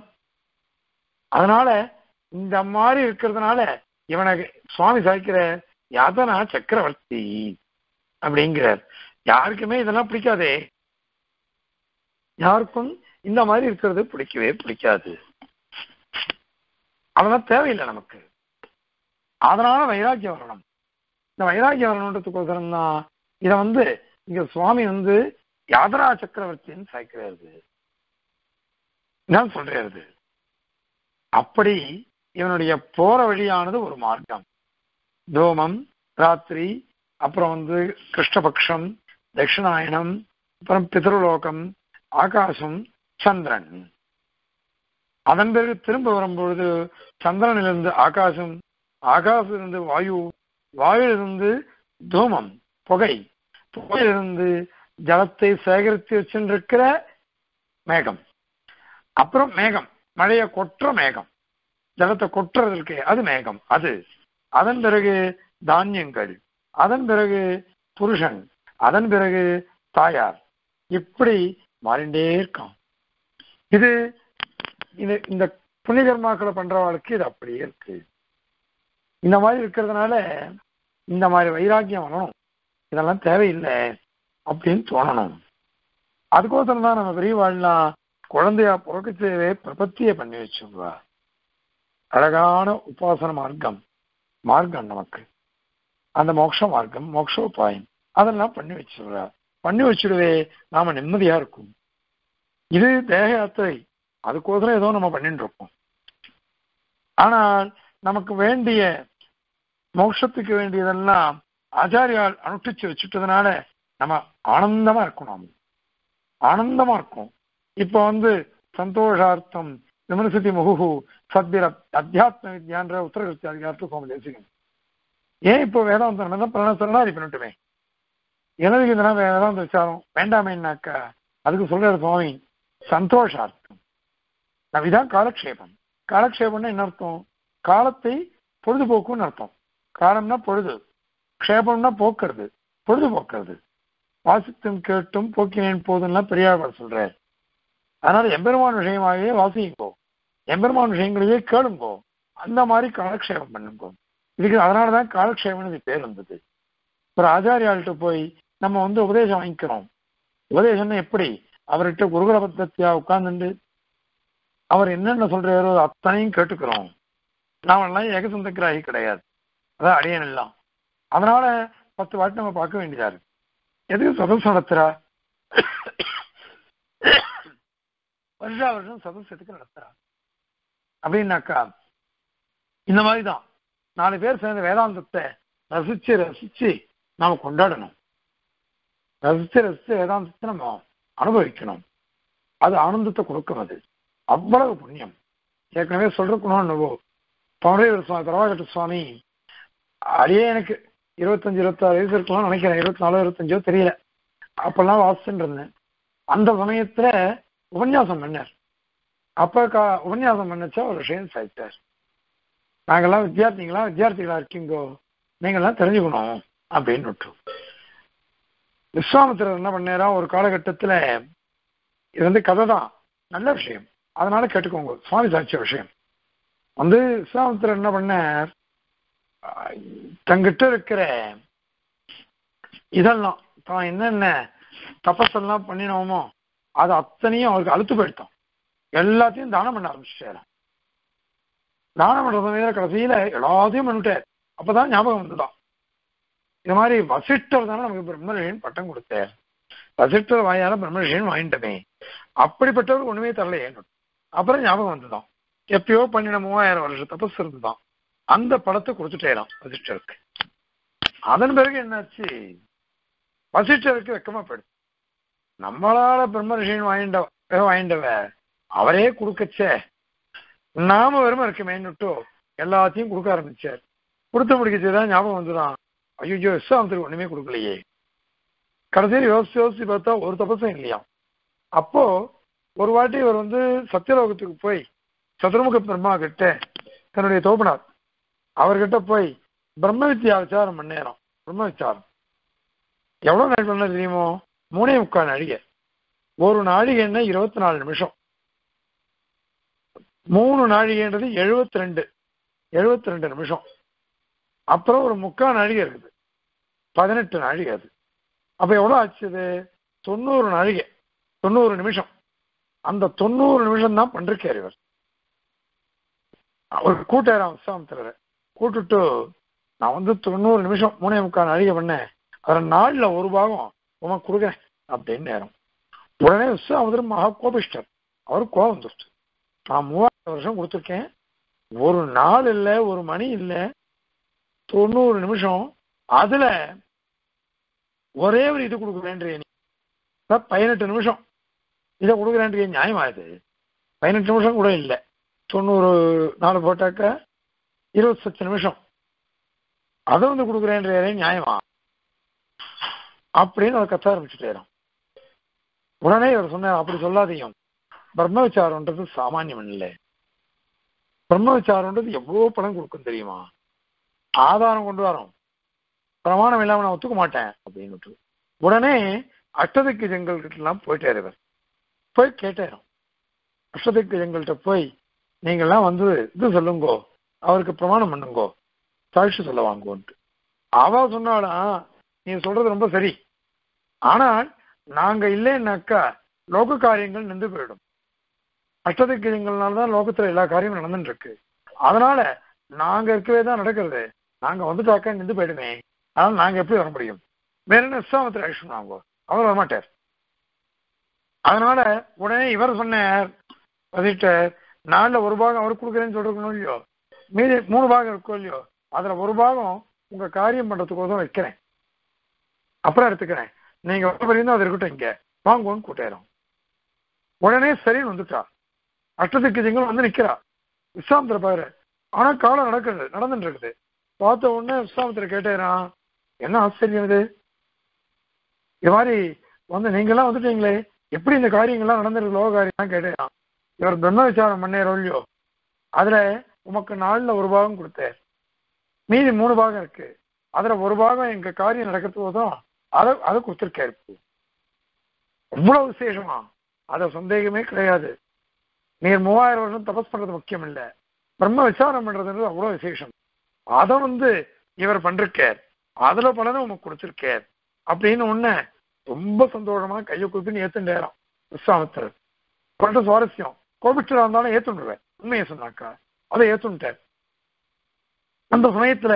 அதனால இந்த மாதிரி இருக்கிறதுனால இவனுக்கு சுவாமி சாய்க்கிற யாதனா சக்கரவர்த்தி அப்படிங்கிறார். யாருக்குமே இதெல்லாம் பிடிக்காதே, யாருக்கும் இந்த மாதிரி இருக்கிறது பிடிக்கவே பிடிக்காது, அதெல்லாம் தேவையில்லை நமக்கு. அதனால வைராக்கியம் வரணும். இந்த வைராக்கியம் வரணுன்றதுக்கோசரம் தான் இதை வந்து இங்க சுவாமி வந்து யாதனா சக்கரவர்த்தின்னு சாய்க்கிறாரு, நான் சொல்றாரு. அப்படி இவனுடைய போற வழியானது ஒரு மார்க்கம், தோமம் ராத்திரி, அப்புறம் வந்து கிருஷ்ணபக்ஷம், தட்சிணாயனம், அப்புறம் பிதருலோகம், ஆகாசம், சந்திரன். அதன் பிறகு திரும்ப வரும்பொழுது சந்திரனிலிருந்து ஆகாசம், ஆகாசத்திலிருந்து வாயு, வாயுவிலிருந்து தூமம் புகை, புகையிலிருந்து ஜலத்தை சேகரித்து வச்சுருக்கிற மேகம், அப்புறம் மேகம் மழையை கொற்ற மேகம், ஜலத்தை கொட்டுறதுக்கு அது மேகம் அது. அதன் பிறகு தானியங்கள், அதன் பிறகு புருஷன், அதன் பிறகு தாயார், இப்படி மாறிண்டே இருக்கான். இது இந்த புண்ணிய கர்மாக்களை பண்றவாளுக்கு இது அப்படியே இருக்கு. இந்த மாதிரி இருக்கிறதுனால இந்த மாதிரி வைராக்கியம் வரணும், இதெல்லாம் தேவையில்லை அப்படின்னு தோணணும். அதுக்கோசரம் தான் நம்ம பெரியவாழ்லாம் குழந்தையா புறக்கச்சேவே பிரபத்தியை பண்ணி வச்சுருவா. அழகான உபாசன மார்க்கம் மார்க்கம் நமக்கு அந்த மோட்ச மார்க்கம், மோட்சோபாயம் அதெல்லாம் பண்ணி வச்சுடுறா. பண்ணி வச்சுடுவே நாம நிம்மதியா இருக்கும். இது தேக யாத்திரை, அதுக்கோசரம் ஏதோ நம்ம பண்ணிட்டு இருக்கோம். ஆனால் நமக்கு வேண்டிய மோட்சத்துக்கு வேண்டியதெல்லாம் ஆச்சாரியால் அனுஷ்டிச்சு வச்சுட்டதுனால நம்ம ஆனந்தமா இருக்கும், நாம ஆனந்தமா இருக்கும். இப்ப வந்து சந்தோஷார்த்தம் விமர்சதி முகு சத்பிர அத்தியாத்ம வித்யான்ற உத்தரகிருத்தியாதிகாரத்து சுவாமி தேசிகன். ஏன் இப்போ வேதாந்தம் தான் பிரண சரணாதி பண்ணிட்டுமே, எனக்கு இதெல்லாம் வேதாந்த விசாரம் வேண்டாமேனாக்கா அதுக்கு சொல்றாரு சுவாமி சந்தோஷார்த்தம். நம்ம இதான் காலக்ஷேபம். காலக்ஷேபம்னா என்ன அர்த்தம், காலத்தை பொழுதுபோக்குன்னு அர்த்தம். காலம்னா பொழுது, க்ஷேபம்னா போக்குறது, பொழுதுபோக்குறது. வாசித்தும் கேட்டும் போக்கினேன் போதுன்னா பெரியார் சொல்றாரு. அதனால எம்பெருமான் விஷயமாகவே வாசிங்கோ, எம்பெருமான் விஷயங்களையே கேளுங்கோ, அந்த மாதிரி காலக்ஷேபம் பண்ணுங்கோ. இதுக்கு அதனாலதான் காலக்ஷேபம்னு இது பேர் வந்தது. ஒரு ஆச்சாரியாள்கிட்ட போய் நம்ம வந்து உபதேசம் வாங்கிக்கிறோம். உபதேசம்னா எப்படி, அவர்கிட்ட குருகுல பத்தத்தியா உட்கார்ந்துட்டு அவர் என்னென்ன சொல்றாரோ அத்தனையும் கேட்டுக்கிறோம். நாமெல்லாம் ஏகசந்த கிராகி கிடையாது, அதான் அடியன் எல்லாம். அதனால பத்து வாட்டி நம்ம பார்க்க வேண்டியதா இருக்கு. எதுக்கு சதஸ் நடத்துறா, வருஷா வருஷம் சதஸ் எதுக்கு நடத்துறா அப்படின்னாக்கா இந்த மாதிரிதான் நாலு பேர் சேர்ந்த வேதாந்தத்தை ரசிச்சு ரசிச்சு நாம கொண்டாடணும். ரசிச்சு ரசிச்சு வேதாந்தத்தை நம்ம அனுபவிக்கணும். அது ஆனந்தத்தை கொடுக்கும். அது அவ்வளவு புண்ணியம். ஏற்கனவே சொல்றக்கணும் என்னவோ பவனேஸ்வர சுவாமி பிரபாகர சுவாமி அடியே எனக்கு இருபத்தஞ்சு இருபத்தாறு வயசு இருக்கலாம் நினைக்கிறேன், இருபத்தி நாலோ இருபத்தஞ்சோ தெரியல, அப்பெல்லாம் வாசிச்சுட்டு இருந்தேன். அந்த சமயத்துல உபன்யாசம் பண்ணார். அப்ப கா உபன்யாசம் பண்ணச்சா ஒரு விஷயம் சாய்த்தார். நாங்கெல்லாம் வித்தியார்த்திங்களா வித்தியார்த்திகளா இருக்கீங்கோ, நீங்கள்லாம் தெரிஞ்சுக்கணும் அப்படின்னு விட்டு. விஸ்வாமித்திரர் என்ன பண்ணாரா, ஒரு காலகட்டத்துல இது வந்து கதை தான், நல்ல விஷயம், அதனால கேட்டுக்கோங்க, சுவாமி சாட்சிய விஷயம். வந்து விஸ்வாமித்திரர் என்ன பண்ணார், தங்கிட்ட இருக்கிற இதெல்லாம் தான் என்னென்ன தபஸெல்லாம் பண்ணினோமோ அது அத்தனையும் அவருக்கு அழுத்து போயிட்டோம். எல்லாத்தையும் தானம் பண்ண ஆரம்பிச்சுட்டாரு. தானம் பண்ற சமயத்தில் கடைசியில எல்லாத்தையும் பண்ணிட்டார். அப்பதான் ஞாபகம் வந்துதான், இது மாதிரி வசிஷ்டர் தானே நமக்கு பிரம்மரிஷின்னு பட்டம் கொடுத்தார், வசிஷ்டர் வாயால பிரம்மரிஷின்னு வாங்கிட்டமே, அப்படிப்பட்டவருக்கு ஒண்ணுமே தரலையே. அப்புறம் ஞாபகம் வந்துதான், எப்பயோ பண்ணின மூவாயிரம் வருஷம் தபஸ் இருந்துதான், அந்த படத்தை கொடுத்துட்டேராம் வசிஷ்டருக்கு. அதன் பிறகு என்னாச்சு, வசிஷ்டருக்கு வெக்கமா போயிடுது. நம்மளால பிரம்மரிஷின்னு வாங்கிட்ட வாங்கிட்டவ அவரே கொடுக்கச்சே, நாம வெறுமை இருக்குமேன்னுட்டோ எல்லாத்தையும் கொடுக்க ஆரம்பிச்சார். கொடுத்து முடிக்கச்சேதான் ஞாபகம் வந்துதான், ஐயோ விஸ்வாமித்திரருக்கு ஒண்ணுமே கொடுக்கலையே. கடைசியில் யோசிச்சு யோசிச்சு பார்த்தா ஒரு தபஸும் இல்லையா. அப்போ ஒரு வாட்டி இவர் வந்து சத்தியலோகத்துக்கு போய் சதுர்முக பிரம்மா கிட்ட தன்னுடைய தோப்பனார் அவர்கிட்ட போய் பிரம்ம வித்யா விசாரம் பண்ணேறோம். பிரம்ம விசாரம் எவ்வளவு நாள் பண்ண தெரியுமோ, மூணே முக்கால் நாழிகை. ஒரு நாழிகைன்னா இருபத்தி நாலு நிமிஷம், மூணு நாழிகைன்றது எழுபத்தி ரெண்டு எழுபத்தி ரெண்டு நிமிஷம். அப்புறம் ஒரு முக்கால் நாழிகை இருக்குது, பதினெட்டு நாழிகை. அது அப்ப எவ்வளவு ஆச்சுது, தொண்ணூறு நாழிகை, தொண்ணூறு நிமிஷம். அந்த தொண்ணூறு நிமிஷம் தான் பண்றாரு இவர். அவர் கூட்டாராம் விஸ்வாமித்திரரை கூட்டுட்டு, நான் வந்து தொண்ணூறு நிமிஷம் மூணே முக்கால் நாழிகை பண்ணேன், அதில் நாலுல ஒரு பாகம் உனக்கு கொடுக்குறேன் அப்படின்னு நேரம். உடனே விஸ்வாமித்திரர் மகா கோபிஷ்டர், அவரு கோபம் வந்துருச்சு. நான் மூவாயிரம் வருஷம் கொடுத்துருக்கேன், ஒரு நாள் இல்லை ஒரு மணி இல்லை, தொண்ணூறு நிமிஷம், அதுல ஒரே ஒரு இது கொடுக்குறேன்றே நீ, பதினெட்டு நிமிஷம் இதை கொடுக்குறேன்றே, நியாயமா இது? பதினெட்டு நிமிஷம் கூட இல்லை, தொண்ணூறு நாலு போட்டாக்க இருபத்தஞ்சு நிமிஷம், அதை வந்து கொடுக்குறேன்றே நியாயமா அப்படின்னு அவர் கத்த ஆரம்பிச்சுட்டேரும். உடனே அவர் சொன்னார், அப்படி சொல்லாதையும், பிரம்ம விசாரம்ன்றது சாமானியம் இல்லை, பிரம்ம விசாரம்ன்றது எவ்வளவு பணம் கொடுக்கும் தெரியுமா, ஆதாரம் கொண்டு வரோம், பிரமாணம் இல்லாம நான் ஒத்துக்க மாட்டேன் அப்படின்னு. உடனே அஷ்டதிக்கு ஜெங்கல் கிட்ட எல்லாம் போயிட்டாரு. இவர் போய் கேட்டாரும், அஷ்டதிக்கு ஜெங்கல்கிட்ட போய் நீங்கள்லாம் வந்து இது சொல்லுங்கோ, அவருக்கு பிரமாணம் பண்ணுங்கோ, சாட்சி சொல்ல வாங்குவோன்ட்டு. அவ சொன்னாலும் நீ சொல்றது ரொம்ப சரி, ஆனால் நாங்க இல்லைன்னாக்கா லோக காரியங்கள் நின்று போயிடும், அஷ்டதிக்கியங்கள்னால்தான் லோகத்துல எல்லா காரியமும் நடந்துட்டு இருக்கு, அதனால நாங்க இருக்கவே தான் நடக்கிறது, நாங்க வந்துட்டாக்கா நின்று போயிடுமே, அதனால நாங்க எப்படி வர முடியும், வேற என்ன விஸ்வாமித்திர ஆக்ஷன் வாங்கோ, அவர் வரமாட்டார். அதனால உடனே இவர் சொன்னார் வசிஷ்டர், நாலுல ஒரு பாகம் அவர் கொடுக்குறேன்னு சொல்றோம் இல்லையோ, மீதி மூணு பாகம் இருக்கோ இல்லையோ, அதுல ஒரு பாகம் உங்க காரியம் பண்றதுக்கோசம் வைக்கிறேன், அப்புறம் எடுத்துக்கிறேன், நீங்க வரையும் அது இருக்கட்டும், இங்க வாங்குவோன்னு கூட்டாயிரும். உடனே சரின்னு வந்துட்டா, அஷ்டதிக்கு ஜெங்கல் வந்து நிக்கிறா, விஸ்வாமித்திர பாரு. ஆனா காலம் நடக்குது, நடந்துட்டு இருக்குது. பார்த்த உடனே விஸ்வாமித்திர கேட்டாரான், என்ன ஆச்சரியம் இது, இது மாதிரி வந்து நீங்க எல்லாம் வந்துட்டீங்களே, எப்படி இந்த காரியங்கள்லாம் நடந்துருக்கு, லோக காரியம் கேட்டாரான். இவர் பிரம்ம விசாரம் பண்ணேரோ இல்லையோ, அதுல உமக்கு நாலுல ஒரு பாகம் கொடுத்தார், மீதி மூணு பாகம் இருக்கு, அதுல ஒரு பாகம் எங்க காரியம் நடக்கிறதுக்கு போதும் அதை அதை கொடுத்துருக்காரு. இவ்வளவு விசேஷமா, அத சந்தேகமே கிடையாது. நீர் மூவாயிரம் வருஷம் தபஸ் பண்றது முக்கியம் இல்ல, பிரம்ம விசாரம் பண்றதுன்றது அவ்வளவு விசேஷம். அதை வந்து இவர் பண்றார், அதுல பலனை உனக்கு கொடுத்திருக்கார் அப்படின்னு ஒண்ணு ரொம்ப சந்தோஷமா கையை குப்பின்னு ஏத்துண்டேறான் விஸ்வாமித்திரர். கொண்ட சுவாரஸ்யம், கோபிஷ்டரா இருந்தாலும் ஏத்துண்டுருவேன், உண்மையை சொன்னாக்கா அதை ஏத்துட்டார். அந்த சமயத்துல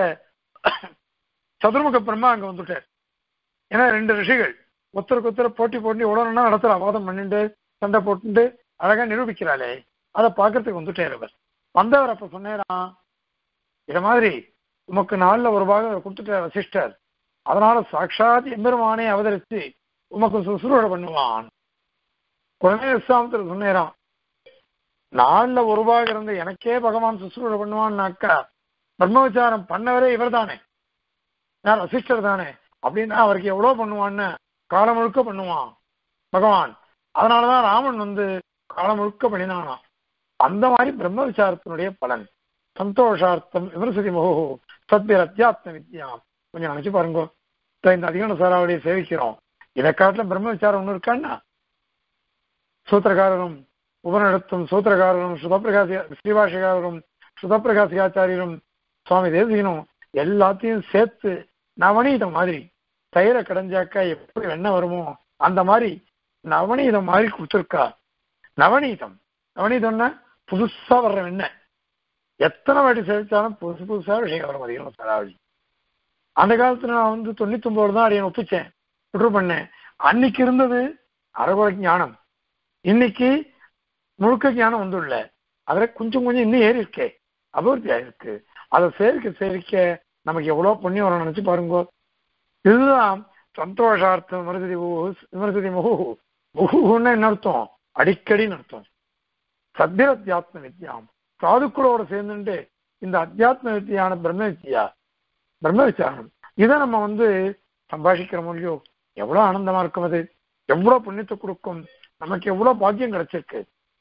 சதுர்முக பிரம்மா அங்க வந்துட்டார். ஏன்னா ரெண்டு ரிஷிகள் ஒருத்தருக்கு ஒருத்தர் போட்டி போட்டி உடனே நடத்துறா, வாதம் பண்ணிட்டு சண்டை போட்டு அழகா நிரூபிக்கிறாளே, அதை பார்க்கறதுக்கு வந்துட்டார் அவர். வந்தவர் அப்ப சொன்னாராம், இத மாதிரி உமக்கு நாள்ல ஒரு பாகம் கொடுத்துட்டார் வசிஷ்டர், அதனால சாட்சாத் எம்பெருமானே அவதரித்து உமக்கு சுசுரூட பண்ணுவான். உடனே விஸ்வாமித்திரர் சொன்னாராம், நாலுல ஒரு பாகம் இருந்த எனக்கே பகவான் சுசுரூஷை பண்ணுவான்னாக்கா பிரம்ம விசாரம் பண்ணவரே இவர் தானே, யார் வசிஷ்டர் தானே. அப்படின்னா அவருக்கு எவ்வளவு பண்ணுவான்னு காலம் முழுக்க பண்ணுவான் பகவான். அதனாலதான் ராமன் வந்து காலம் முழுக்க பண்ணினானாம். அந்த மாதிரி பிரம்ம விசாரத்தினுடைய பலன் சந்தோஷார்த்தம் விமர்சதி மோகோ சத்பிர அத்தியாத்ம வித்யாம். கொஞ்சம் நினைச்சு பாருங்க, இந்த அதிகார சராவளியை சேவிக்கிறோம், இதை காட்டிலும் பிரம்ம விசாரம் ஒண்ணு இருக்கான்னா? சூத்திரகாரரும் உபனிடத்தும் சூத்திரகாரரும் சுதப்பிரகாசி ஸ்ரீபாஷகாரரும் சுதப்பிரகாசிகாச்சாரியரும் சுவாமி தேசிகனும் எல்லாத்தையும் சேர்த்து நவநீதம் மாதிரி தயிரை கடைஞ்சாக்கா எப்படி வெண்ணெய் வருமோ அந்த மாதிரி நவநீதம் மாதிரி கொடுத்துருக்கா. நவநீதம் நவநீதம்னா புதுசா வர்ற வெண்ணெய். எத்தனை வாட்டி சேவிச்சாலும் புதுசு புதுசா விஷயம் வரும் அதிகம் சராவளி. அந்த காலத்துல நான் வந்து தொண்ணூத்தி ஒன்பது தான் அடியை ஒப்பிச்சேன், விட்ரு பண்ணேன். அன்னைக்கு இருந்தது அரைகுறை ஞானம், இன்னைக்கு முழுக்க ஞானம் வந்துள்ள. அதுல கொஞ்சம் கொஞ்சம் இன்னும் ஏறி இருக்கே, அபிவிருத்தி ஆயிருக்கு. அதை சேரிக்க சேரிக்க நமக்கு எவ்வளவு புண்ணியம் வரும் நினைச்சு பாருங்க. இதுதான் சந்தோஷார்த்தம் விமர்சதி விமர்சதி முகு. முகுன்னு என்ன அர்த்தம்? அடிக்கடின்னு அர்த்தம். சத்திர அத்தியாத்ம வித்யாம், சாதுக்களோட சேர்ந்துட்டு இந்த அத்தியாத்ம வித்தியான பிரம்ம வித்தியா பிரம்ம விசாரணம் இதை நம்ம வந்து சம்பாஷிக்கிற மொழியோ எவ்வளவு ஆனந்தமா இருக்கும், அது எவ்வளவு புண்ணியத்தை கொடுக்கும், நமக்கு எவ்வளவு பாக்கியம் கிடைச்சிருக்கு.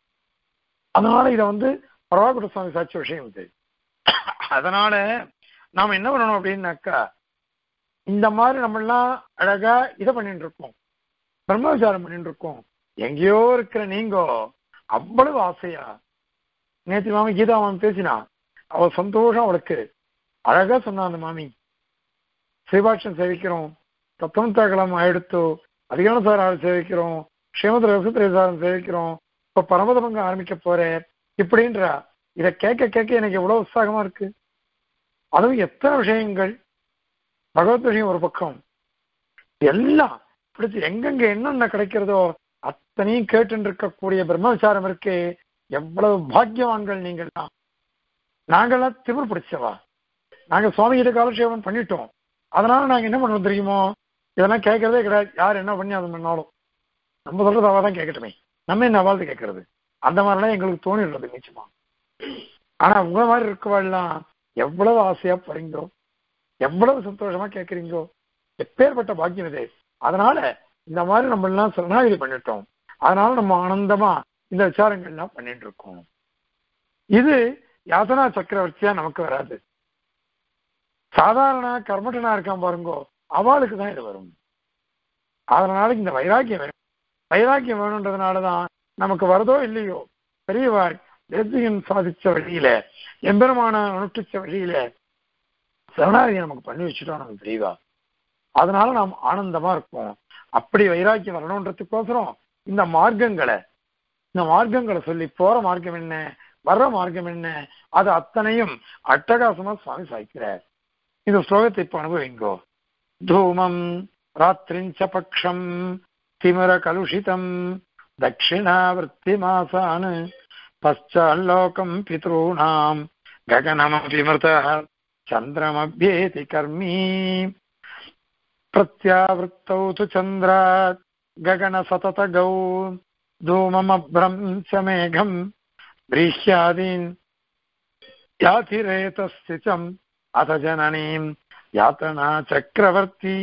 அதனால இதை வந்து பரவாகுட சுவாமி சாட்சி விஷயம் இது. அதனால நாம என்ன பண்ணணும் அப்படின்னாக்கா, இந்த மாதிரி நம்ம எல்லாம் அழகா இதை பண்ணிட்டு இருக்கோம், பிரம்ம விசாரம் பண்ணிட்டு இருக்கோம். எங்கேயோ இருக்கிற நீங்க அவ்வளவு ஆசையா, நேற்று மாமி கீதா மாமி பேசினா, அவ சந்தோஷம் அவளுக்கு அழகா சொன்னா. அந்த மாமி ஸ்ரீபாட்சம் சேவிக்கிறோம், தத்துவத்தாக்கலம் எடுத்து அதிகார சாரால் சேவிக்கிறோம், ஸ்ரீமத் ரசத்திரேசாரம் சேவிக்கிறோம், இப்ப பரமதபங்க ஆரம்பிக்க போறேன் இப்படின்றா. இதை கேட்க கேட்க எனக்கு எவ்வளவு உற்சாகமா இருக்கு. அதுவும் எத்தனை விஷயங்கள், பகவத் விஷயம் ஒரு பக்கம், எல்லாம் பிடிச்சி எங்கெங்க என்னென்ன கிடைக்கிறதோ அத்தனையும் கேட்டு இருக்கக்கூடிய பிரம்ம விசாரம் இருக்கு. எவ்வளவு பாக்கியவான்கள் நீங்கள் தான். நாங்கள்லாம் திமிர் பிடிச்சவா, நாங்க சுவாமி கிட்ட காலக்ஷேபம் பண்ணிட்டோம். அதனால நாங்க என்ன பண்ணுவோம் தெரியுமோ, இதெல்லாம் கேட்கறதே கிடையாது. யார் என்ன பண்ணி அதை பண்ணாலும் நம்ம சொல்றது அவ தான் கேட்கட்டுமே, நம்ம என்ன அவாழ்ந்து கேட்கறது, அந்த மாதிரிலாம் எங்களுக்கு தோணிடுறது நிச்சயமா. ஆனா உங்களை மாதிரி இருக்கவாள்லாம் எவ்வளவு ஆசையா போறீங்கோ, எவ்வளவு சந்தோஷமா கேட்கறீங்கோ, எப்பேற்பட்ட பாக்கியம் இது. அதனால இந்த மாதிரி நம்ம எல்லாம் சரணாகதி பண்ணிட்டோம். அதனால நம்ம ஆனந்தமா இந்த விசாரங்கள்லாம் பண்ணிட்டு இருக்கோம். இது யாதனா சக்கரவர்த்தியா நமக்கு வராது. சாதாரண கர்மட்டனா இருக்கான் பாருங்கோ, அவளுக்கு தான் இது வரும். அதனால இந்த வைராக்கியம் வேணும். வைராக்கியம் வேணுன்றதுனாலதான் நமக்கு வருதோ இல்லையோ, பெரியவாள் தேசிகன் சாதிச்ச வழியில, எம்பெருமான அனுஷ்டிச்ச வழியில சரணாகதி நமக்கு பண்ணி வச்சுட்டோம் நமக்கு தெரியவா. அதனால நாம் ஆனந்தமா இருப்போம். அப்படி வைராக்கியம் வரணுன்றதுக்கோசரம் இந்த மார்க்கங்களை இந்த மார்க்கங்களை சொல்லி, போற மார்க்கம் என்ன, வர்ற மார்க்கம் என்ன, அது அத்தனையும் அட்டகாசமா சுவாமி சாய்க்கிறார். இந்த ஸ்லோகத்தை இப்ப அனுபவிங்கோ. தூமம் ராத்திரிஞ்ச பக்ஷம் திமிர கலுஷிதம் தட்சிணாவர்த்தி மாசான் பச்சால்லோகம் பித்ருணாம் ககனமபிமிருத சந்திரமப்யேதி கர்மி பிரத்யாவృத்தௌ து சந்திராத் ககன சததகௌ தூமமப்ரம் ச மேகம் ப்ரீஹ்யாதீன் யாதிரேதஸ்திசம் அத ஜனனீம் யாத்தனா சக்கரவர்த்தி.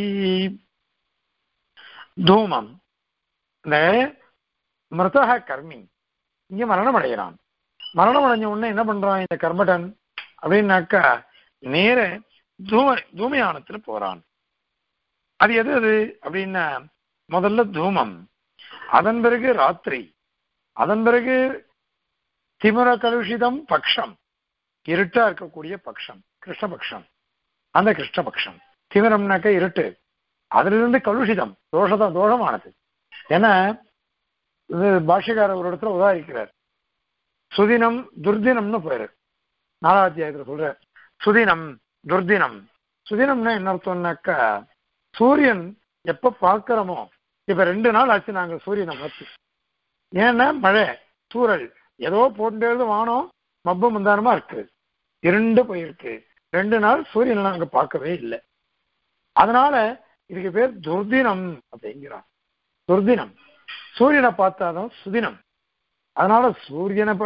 தூமம், இந்த மிருதக கர்மி இங்க மரணம் அடைகிறான். மரணம் அடைஞ்ச உடனே என்ன பண்றான் இந்த கர்மடன் அப்படின்னாக்கா, நேர தூம தூமயானத்துல போறான். அது எது அது அப்படின்னா, முதல்ல தூமம், அதன் பிறகு ராத்திரி, அதன் பிறகு திமிர கலுஷிதம் பக்ஷம், இருட்டா இருக்கக்கூடிய பக்ஷம், கிருஷ்ணபக்ஷம். அந்த கிருஷ்ணபக்ஷம் திமிரம்னாக்க இருட்டு, அதுல இருந்து கலுஷிதம் தோஷதான் தோஷமானது. ஏன்னா பாஷ்யக்காரர் ஒரு இடத்துல உதாரிக்கிறார், சுதினம் துர்தினம்னு போயிரு, நாலாவது அத்தியாயத்துல சொல்ற சுதினம் துர்தினம். சுதினம்னா என்ன அர்த்தம்னாக்கா, சூரியன் எப்ப பார்க்கிறோமோ, இப்ப ரெண்டு நாள் ஆச்சு நாங்க சூரியனை பார்த்து. ஏன்னா மழை தூரல் ஏதோ போட்டு வானம் மப்பு மந்தாரமா இருக்கு, இரண்டு போயிருக்கு, ரெண்டு நாள் சூரியனை நாங்க பார்க்கவே இல்லை. அதனால இதுக்கு பேர் துர்தினம் அப்படிங்கிறான். துர்தினம், சூரியனை பார்த்தாதான் சுதினம். அதனால சூரியனை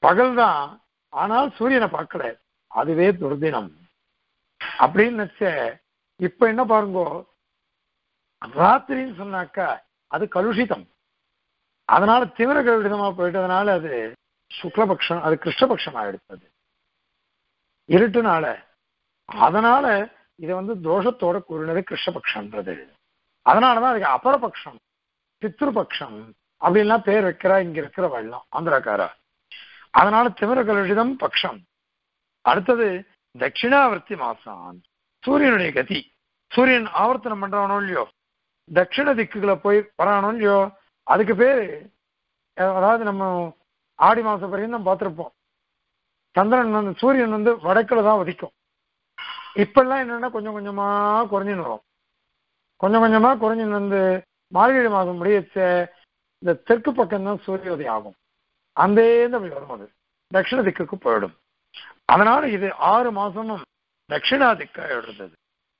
பகல் தான், ஆனால் சூரியனை பார்க்கல, அதுவே துர்தினம் அப்படின்னு நினைச்ச. இப்ப என்ன பாருங்கோ, ராத்திரின்னு சொன்னாக்கா அது கலுஷிதம், அதனால தீவிர கலுஷிதமா போயிட்டதுனால அது சுக்லபக்ஷம், அது கிருஷ்ணபக்ஷம் ஆயிடுச்சு இருட்டுனால. அதனால இதை வந்து தோஷத்தோட கூறினது கிருஷ்ணபக்ஷன்றது. அதனாலதான் அதுக்கு அபரபக்ஷம், பித்ருபக்ஷம் அப்படின்லாம் பேர் வைக்கிறா இங்க இருக்கிற வெள்ளம் ஆந்திராக்காரா. அதனால திமிர கலுஷிதம் பக்ஷம். அடுத்தது தட்சிணாவர்த்தி மாசான், சூரியனுடைய கதி. சூரியன் ஆவர்த்தனம் பண்றானோ இல்லையோ, தட்சிண திக்குகளை போய் வரானோ இல்லையோ, அதுக்கு பேரு, அதாவது நம்ம ஆடி மாசம் வரைக்கும் நம்ம பார்த்திருப்போம், சந்திரன் வந்து சூரியன் வந்து வடக்குல தான் உதிக்கும். இப்பெல்லாம் என்னன்னா கொஞ்சம் கொஞ்சமா குறைஞ்சின்னு வரும், கொஞ்சம் கொஞ்சமா குறைஞ்சின்னு வந்து மார்கழி மாதம் முடியச்ச இந்த தெற்கு பக்கம் தான் சூரியோதயம் ஆகும். அந்த அப்படி வரும், அது தட்சிண திக்குக்கு போயிடும். அதனால இது ஆறு மாசமும் தட்சிணா திக்கா எழுதுறது.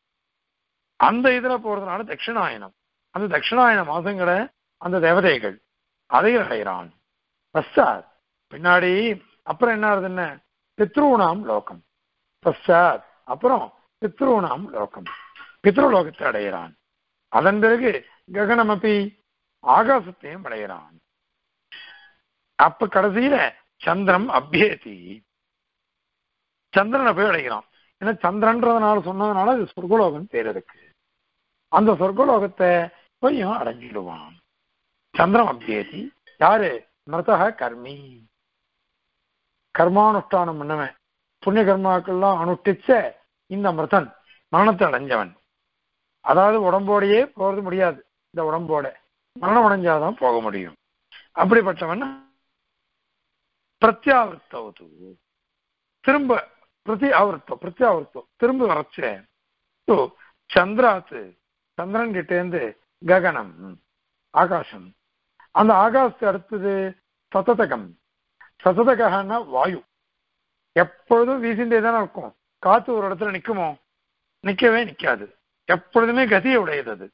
அந்த இதுல போறதுனால தட்சிணாயனம், அந்த தட்சிணாயன மாசங்களை அந்த தேவதைகள் அதை அடைகிறான். பஸ்டாத் பின்னாடி அப்புறம் என்ன ஆகுதுன்னு, பித்ருணாம் லோகம். பஸ்டாத் அப்புறம் பித்ருணாம் லோகம், பித்ருலோகத்தை அடைகிறான். அதன் பிறகு ககனமப்பி ஆகாசத்தையும் அடைகிறான். அப்ப கடைசியில சந்திரம் அபியேதி, சந்திரனை போய் அடைகிறான். ஏன்னா சந்திரன்றதுனால சொன்னதுனால அது சொர்க்கலோகம் பேர் இருக்கு. அந்த சொர்க்கலோகத்தை போய் அடைஞ்சிடுவான். சந்திரம் அபியேதி யாரு? மிருதக கர்மி, கர்மானுஷ்டானம் பண்ணவன், புண்ணிய கர்மாக்கள்லாம் அனுஷ்டிச்ச இந்த மிருதன், மரணத்தை அடைஞ்சவன். அதாவது உடம்போடையே போறது முடியாது, இந்த உடம்போட மரணம் அடைஞ்சாதான் போக முடியும். அப்படிப்பட்டவன் பிரத்யாவர்த்தவது, திரும்ப பிரதி ஆவர்த்தம், பிரத்யாவர்த்தம் திரும்ப வரைச்ச. சந்திராத்து சந்திரன் கிட்டேந்து ககனம் ஆகாசம், அந்த ஆகாசத்து அடுத்தது சததகம். சததகன்னா வாயு, எப்பொழுதும் வீசிண்டே தானே இருக்கும். காத்து ஒரு இடத்துல நிற்குமோ? நிற்கவே நிற்காது, எப்பொழுதுமே கதியை உடையது அது.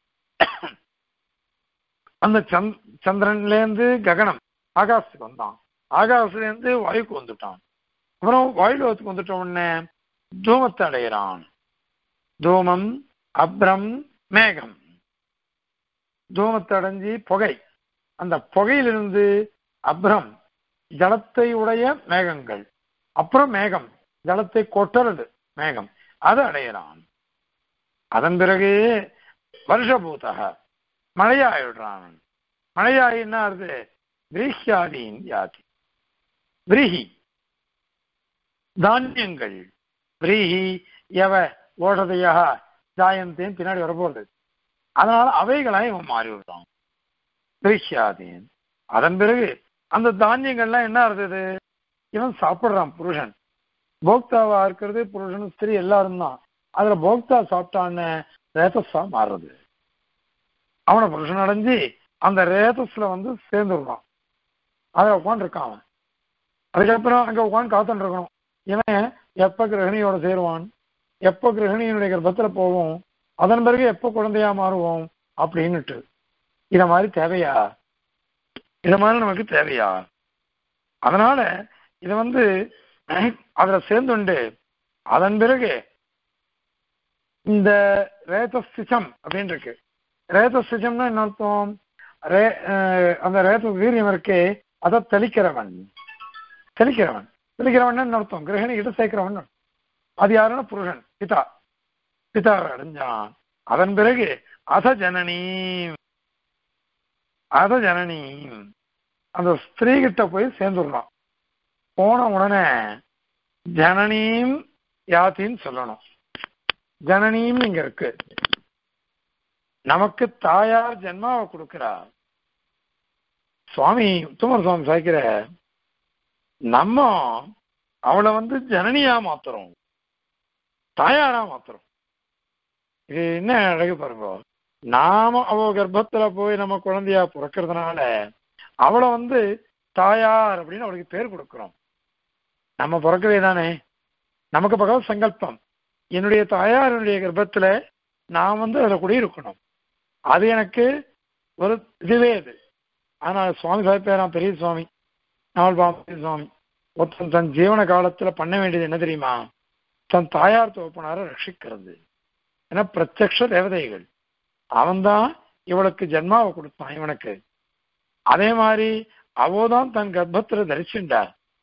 அந்த சந்த் சந்திரன்லேருந்து ககனம் ஆகாசத்துக்கு வந்தான், ஆகாசத்துலேருந்து வாயுக்கு வந்துட்டான். அப்புறம் வாயுலோகத்துக்கு வந்துட்ட உடனே தூமத்தை அடைகிறான். தூமம் அப்ரம் மேகம், தூமத்தை அடைஞ்சி புகை, அந்த புகையிலிருந்து அப்ரம் ஜலத்தை உடைய மேகங்கள், அப்புறம் மேகம் ஜலத்தை கொட்டறது மேகம், அதை அடையிறான். அதன் பிறகு வருஷபூதக மழையாயிடுறான். மழையாயின்னா அது விரீஹியாதீன் யாதி, விரீஹி தானியங்கள், விரீஹி எவ ஓஷதையாக ஜாயந்தேன் பின்னாடி வரப்போறது. அதனால அவைகளாக இவன் மாறி விடுறான், விரீஹியாதீன். அதன் பிறகு அந்த தானியங்கள்லாம் என்ன இருந்தது, இவன் சாப்பிடுறான். புருஷன் போக்தாவா இருக்கிறது, புருஷன் ஸ்திரீ எல்லாரும் தான். அதுல போக்தா சாப்பிட்டான்னு ரேதஸா மாறுறது. அவனை புருஷன் அடைஞ்சி அந்த ரேதஸ்ல வந்து சேர்ந்துடுறான். அதை உட்காந்துருக்கான் அவன். அதுக்கப்புறம் அங்க உட்காந்து காத்துட்டு இருக்கணும், இவன் எப்ப கிரகணியோட சேருவான், எப்ப கிரகணியினுடைய கர்ப்பத்துல போவோம், அதன் பிறகு எப்ப குழந்தையா மாறுவோம் அப்படின்னுட்டு. இத மாதிரி தேவையா? இத மாதிரி நமக்கு தேவையா? அதனால இதை வந்து அதுல சேர்ந்துண்டு அதன் பிறகு இந்த ரேதஸ்திசம் அப்படின்னு இருக்கு. ரேதஸ்திசம்னா என்ன அர்த்தம்? ரே அந்த ரேத வீரியம் இருக்கே, அதை தெளிக்கிறவன், தெளிக்கிறவன் தெளிக்கிறவன் என்ன அர்த்தம்? கிரகணி கிட்ட சேர்க்கிறவன். அது யாருன்னா புருஷன், பிதா. பிதாவை அடைஞ்சான். அதன் பிறகு அத ஜனனி, அத ஜனனி அந்த ஸ்திரீ கிட்ட போய் சேர்ந்துடுறான். போன உடனே ஜனனீம் யாத்தின்னு சொல்லணும். ஜனனீம் இங்க இருக்கு, நமக்கு தாயார் ஜென்மாவை கொடுக்கிறார். சுவாமி உத்தமர் சுவாமி சாய்க்கிற நம்ம அவளை வந்து ஜனனியா மாத்துறோம், தாயாரா மாத்துறோம். இது என்ன அழகு பாருங்க. நாம அவ கர்ப்பத்துல போய் நம்ம குழந்தையா பிறக்கிறதுனால அவளை வந்து தாயார் அப்படின்னு அவளுக்கு பேர் கொடுக்கிறோம். நம்ம பிறக்கவே தானே, நமக்கு பகவத் சங்கல்பம், என்னுடைய தாயாருடைய கர்ப்பத்துல நான் வந்து அதில் குடியிருக்கணும். அது எனக்கு ஒரு இதுவே அது. ஆனால் சுவாமி சாய்ப்பேராம் பெரிய சுவாமி, நாவல் பாம்பே சுவாமி, ஒருத்தன் தன் ஜீவன காலத்துல பண்ண வேண்டியது என்ன தெரியுமா? தன் தாயார் தோப்பனார ரட்சிக்கிறது. ஏன்னா பிரத்யக்ஷ தேவதைகள். அவன்தான் இவளுக்கு ஜென்மாவை கொடுத்தான் இவனுக்கு. அதே மாதிரி அவதான் தன் கர்ப்பத்துல தரிச்சுண்டா.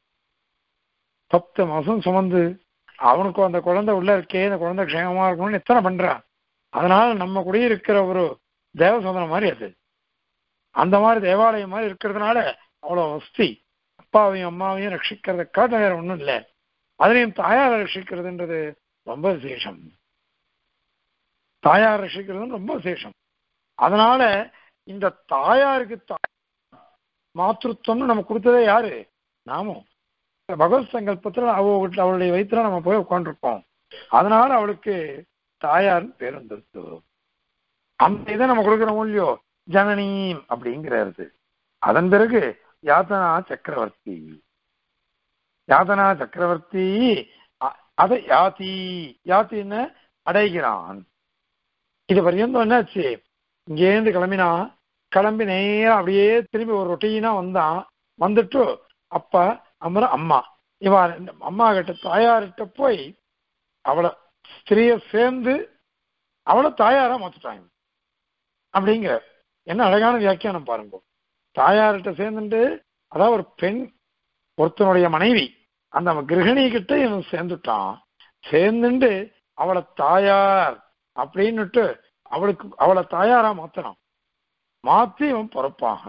பத்து மாசம் சுமந்து அவனுக்கும் அந்த குழந்தை உள்ள இருக்கே, இந்த குழந்தை க்ஷேமமா இருக்கணும்னு எத்தனை பண்றான். அதனால நம்ம கூட இருக்கிற ஒரு தேவசோதனம் மாதிரி அது. அந்த மாதிரி தேவாலயம் மாதிரி இருக்கிறதுனால அவ்வளவு வசதி. அப்பாவையும் அம்மாவையும் ரட்சிக்கிறத காட்ட வேற ஒண்ணும் இல்லை. அதுலயும் தாயாரை ரட்சிக்கிறதுன்றது ரொம்ப விசேஷம். தாயார் ரட்சிக்கிறது ரொம்ப விசேஷம். அதனால இந்த தாயாருக்கு மாத்ருத்வம்னு நம்ம கொடுத்ததே யாரு? நாமும் பகவத் சங்கல்பத்துல அவ அவளுடைய வயிற்றுல நம்ம போய் உட்காந்துருக்கோம். அதனால அவளுக்கு தாயார் பேர் வந்துருச்சு. அந்த இதை நம்ம கொடுக்குறோம் இல்லையோ, ஜனனீம் அப்படிங்கிறது. அதன் பிறகு யாதனா சக்கரவர்த்தி. யாதனா சக்கரவர்த்தி அதை யாத்தி யாத்தின்னு அடைகிறான். இது பர்யந்தம் என்னாச்சு? இங்கேருந்து கிளம்பினா கிளம்பி நேரம் அப்படியே திரும்பி ஒரு ரொட்டீனா வந்தான். வந்துட்டு அப்பா அம்மா அம்மா இவா அம்மா கிட்ட தாயார்கிட்ட போய் அவளை ஸ்திரிய சேர்ந்து அவளை தாயாரா மாத்துட்டாங்க அப்படிங்கிற என்ன அழகான வியாக்கியானம் பாருங்க. தாயார்கிட்ட சேர்ந்துட்டு, அதாவது ஒரு பெண் ஒருத்தனுடைய மனைவி அந்த கிரகிணி கிட்ட இவன் சேர்ந்துட்டான். சேர்ந்துட்டு அவளை தாயார் அப்படின்னுட்டு அவளுக்கு அவளை தாயாரா மாத்தணும். மாத்தி இவன் பொறுப்பாக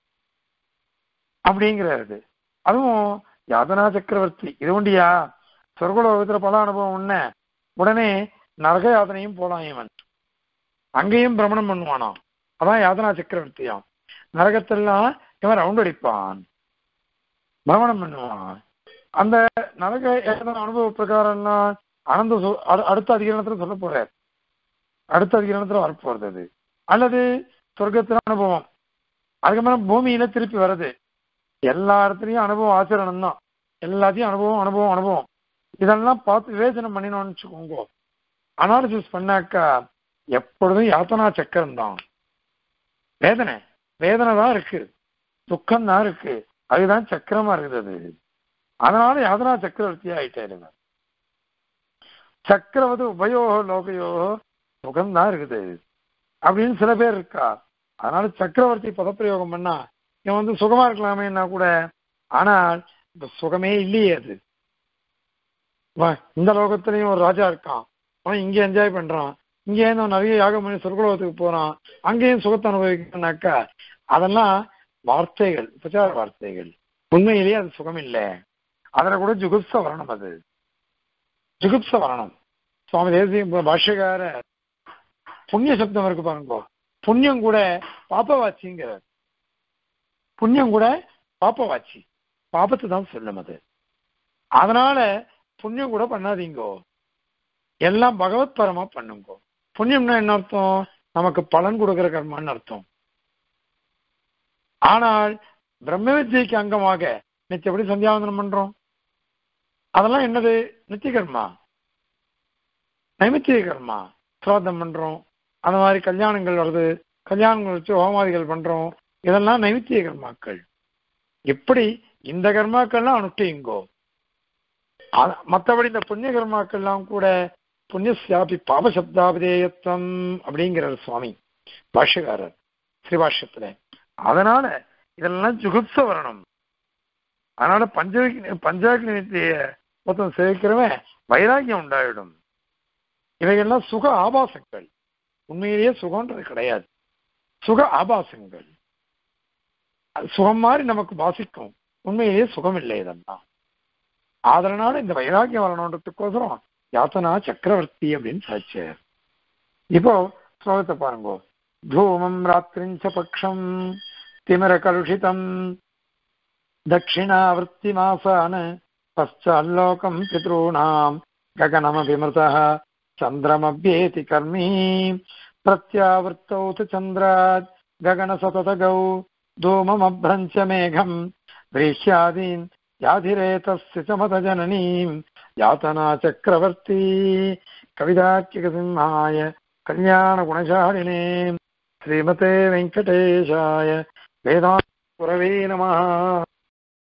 அப்படிங்கிறது. அதுவும் யாதனா சக்கரவர்த்தி இது உண்டியா? சொர்க்கலோகத்துல பல அனுபவம் உன்ன உடனே நரக யாதனையும் போலாம். இவன் அங்கேயும் பிரமணம் பண்ணுவானாம். அதான் யாதனா சக்கரவர்த்தியாம். நரகத்தெல்லாம் இவன் ரவுண்ட் அடிப்பான், பிரமணம் பண்ணுவான். அந்த நரக யாதன அனுபவ பிரகாரம்லாம் அனந்த அடுத்த அதிகரணத்துல சொல்ல போறார். அடுத்த அதிகரணத்துல வரப்போறது அது. அல்லது சொர்க்கத்துல அனுபவம், அதுக்கப்புறம் பூமியில திருப்பி வருது. எல்லா இடத்துலயும் அனுபவம் ஆச்சரணம் தான். எல்லாத்தையும் அனுபவம் அனுபவம் அனுபவம் இதெல்லாம் பார்த்து விவேச்சனை பண்ணினோம்னு வச்சுக்கோங்க. அனாலிசிஸ் பண்ணாக்கா எப்பொழுதும் யாத்தனா சக்கரம் தான். வேதனை வேதனை தான் இருக்கு, துக்கம் தான் இருக்கு, அதுதான் சக்கரமா இருக்குது. அதனால யாதனா சக்கரவர்த்தியா ஆயிட்டாருங்க. சக்கரவது உபயோக லோகையோக சுகம்தான் இருக்குது அப்படின்னு சில பேர் இருக்கா. அதனால சக்கரவர்த்தி பதப்பிரயோகம் பண்ணா இவன் வந்து சுகமா இருக்கலாமேன்னா கூட, ஆனால் இந்த சுகமே இல்லையே. அது இந்த லோகத்திலையும் ஒரு ராஜா இருக்கான், அவன் இங்கே என்ஜாய் பண்றான், இங்கே நிறைய யாகம் பண்ணி சொர்க்கலோகத்துக்கு போறான், அங்கேயும் சுகத்தை அனுபவிக்கணும்னாக்கா அதெல்லாம் வார்த்தைகள், உபச்சார வார்த்தைகள். உண்மையிலேயே அது சுகம் இல்லை. அதுல கூட ஜுகுப்ச வரணும். அது ஜுகுப்ச வரணும். சுவாமி தேசிக பாஷ்யக்கார புண்ணிய சப்தம் இருக்கு பாருங்க. புண்ணியம் கூட பாப்பவாச்சிங்கிறார். புண்ணியம் கூட பாப்பவாச்சி, பாபத்தை தான் சொல்லும் அது. அதனால புண்ணியம் கூட பண்ணாதீங்கோ, எல்லாம் பகவத் பரமா பண்ணுங்கோ. புண்ணியம்னா என்ன அர்த்தம்? நமக்கு பலன் கொடுக்கிற கர்மான்னு அர்த்தம். ஆனால் பிரம்ம வித்யைக்கு அங்கமாக நிச்சயப்படி சந்தியாவந்தனம் பண்றோம், அதெல்லாம் என்னது? நித்திய கர்மா, நைமித்திய கர்மா. சிராதம் பண்றோம், அந்த மாதிரி கல்யாணங்கள் வருது, கல்யாணங்கள் வச்சு ஹோமாதிகள் பண்றோம், இதெல்லாம் நைமித்திய கர்மாக்கள். எப்படி இந்த கர்மாக்கள்லாம் அனுஷ்டிங்கோ. மற்றபடி இந்த புண்ணிய கர்மாக்கள்லாம் கூட புண்ணியசாபி பாபசப்தாபிதேயத்துவம் அப்படிங்கிறார் சுவாமி பாஷ்யக்காரர் ஸ்ரீபாஷ்யத்துல. அதனால இதெல்லாம் ஜுகுப்ச வரணும். அதனால பஞ்ச பஞ்சாக்னி வித்திய மொத்தம் சேவிக்கிறவன் வைராக்கியம் உண்டாயிடும். இவைகள்லாம் சுக ஆபாசங்கள், உண்மையிலேயே சுகம்ன்றது கிடையாது. சுக ஆபாசங்கள், சுகம் மாதிரி நமக்கு பாசிக்கும், உண்மையிலேயே சுகம் இல்லை இதெல்லாம். அதனால இந்த வைராக்கியம் வரணுன்றதுக்கோசரம் யாத்தனா சக்கரவர்த்தி அப்படின்னு சாட்சியார். இப்போ ஸ்லோகத்தை பாருங்க. தூமம் ராத்திரிஞ்ச பக்ஷம் திமிர கலுஷிதம் தட்சிணாவர்த்தி மாசான பశ్చాல்லோகம் பித்ருணாம் ககனமபிமிருதः சந்திரமப்யேதி கர்மி பிரத்யாவர்த்தௌ சந்திராத் ககன சததகௌ தூமமப்ரஞ்ச மேகம் விரீஷ்யாதீன் யாதிரேதஸ்ய சமத ஜனனீம் யாத்தனா சக்கரவர்த்தி. கவிதார்க்கிக சிம்ஹாய கல்யாண குணசாலினே ஸ்ரீமதே வெங்கடேஷாய வேதாந்த குரவே நமः.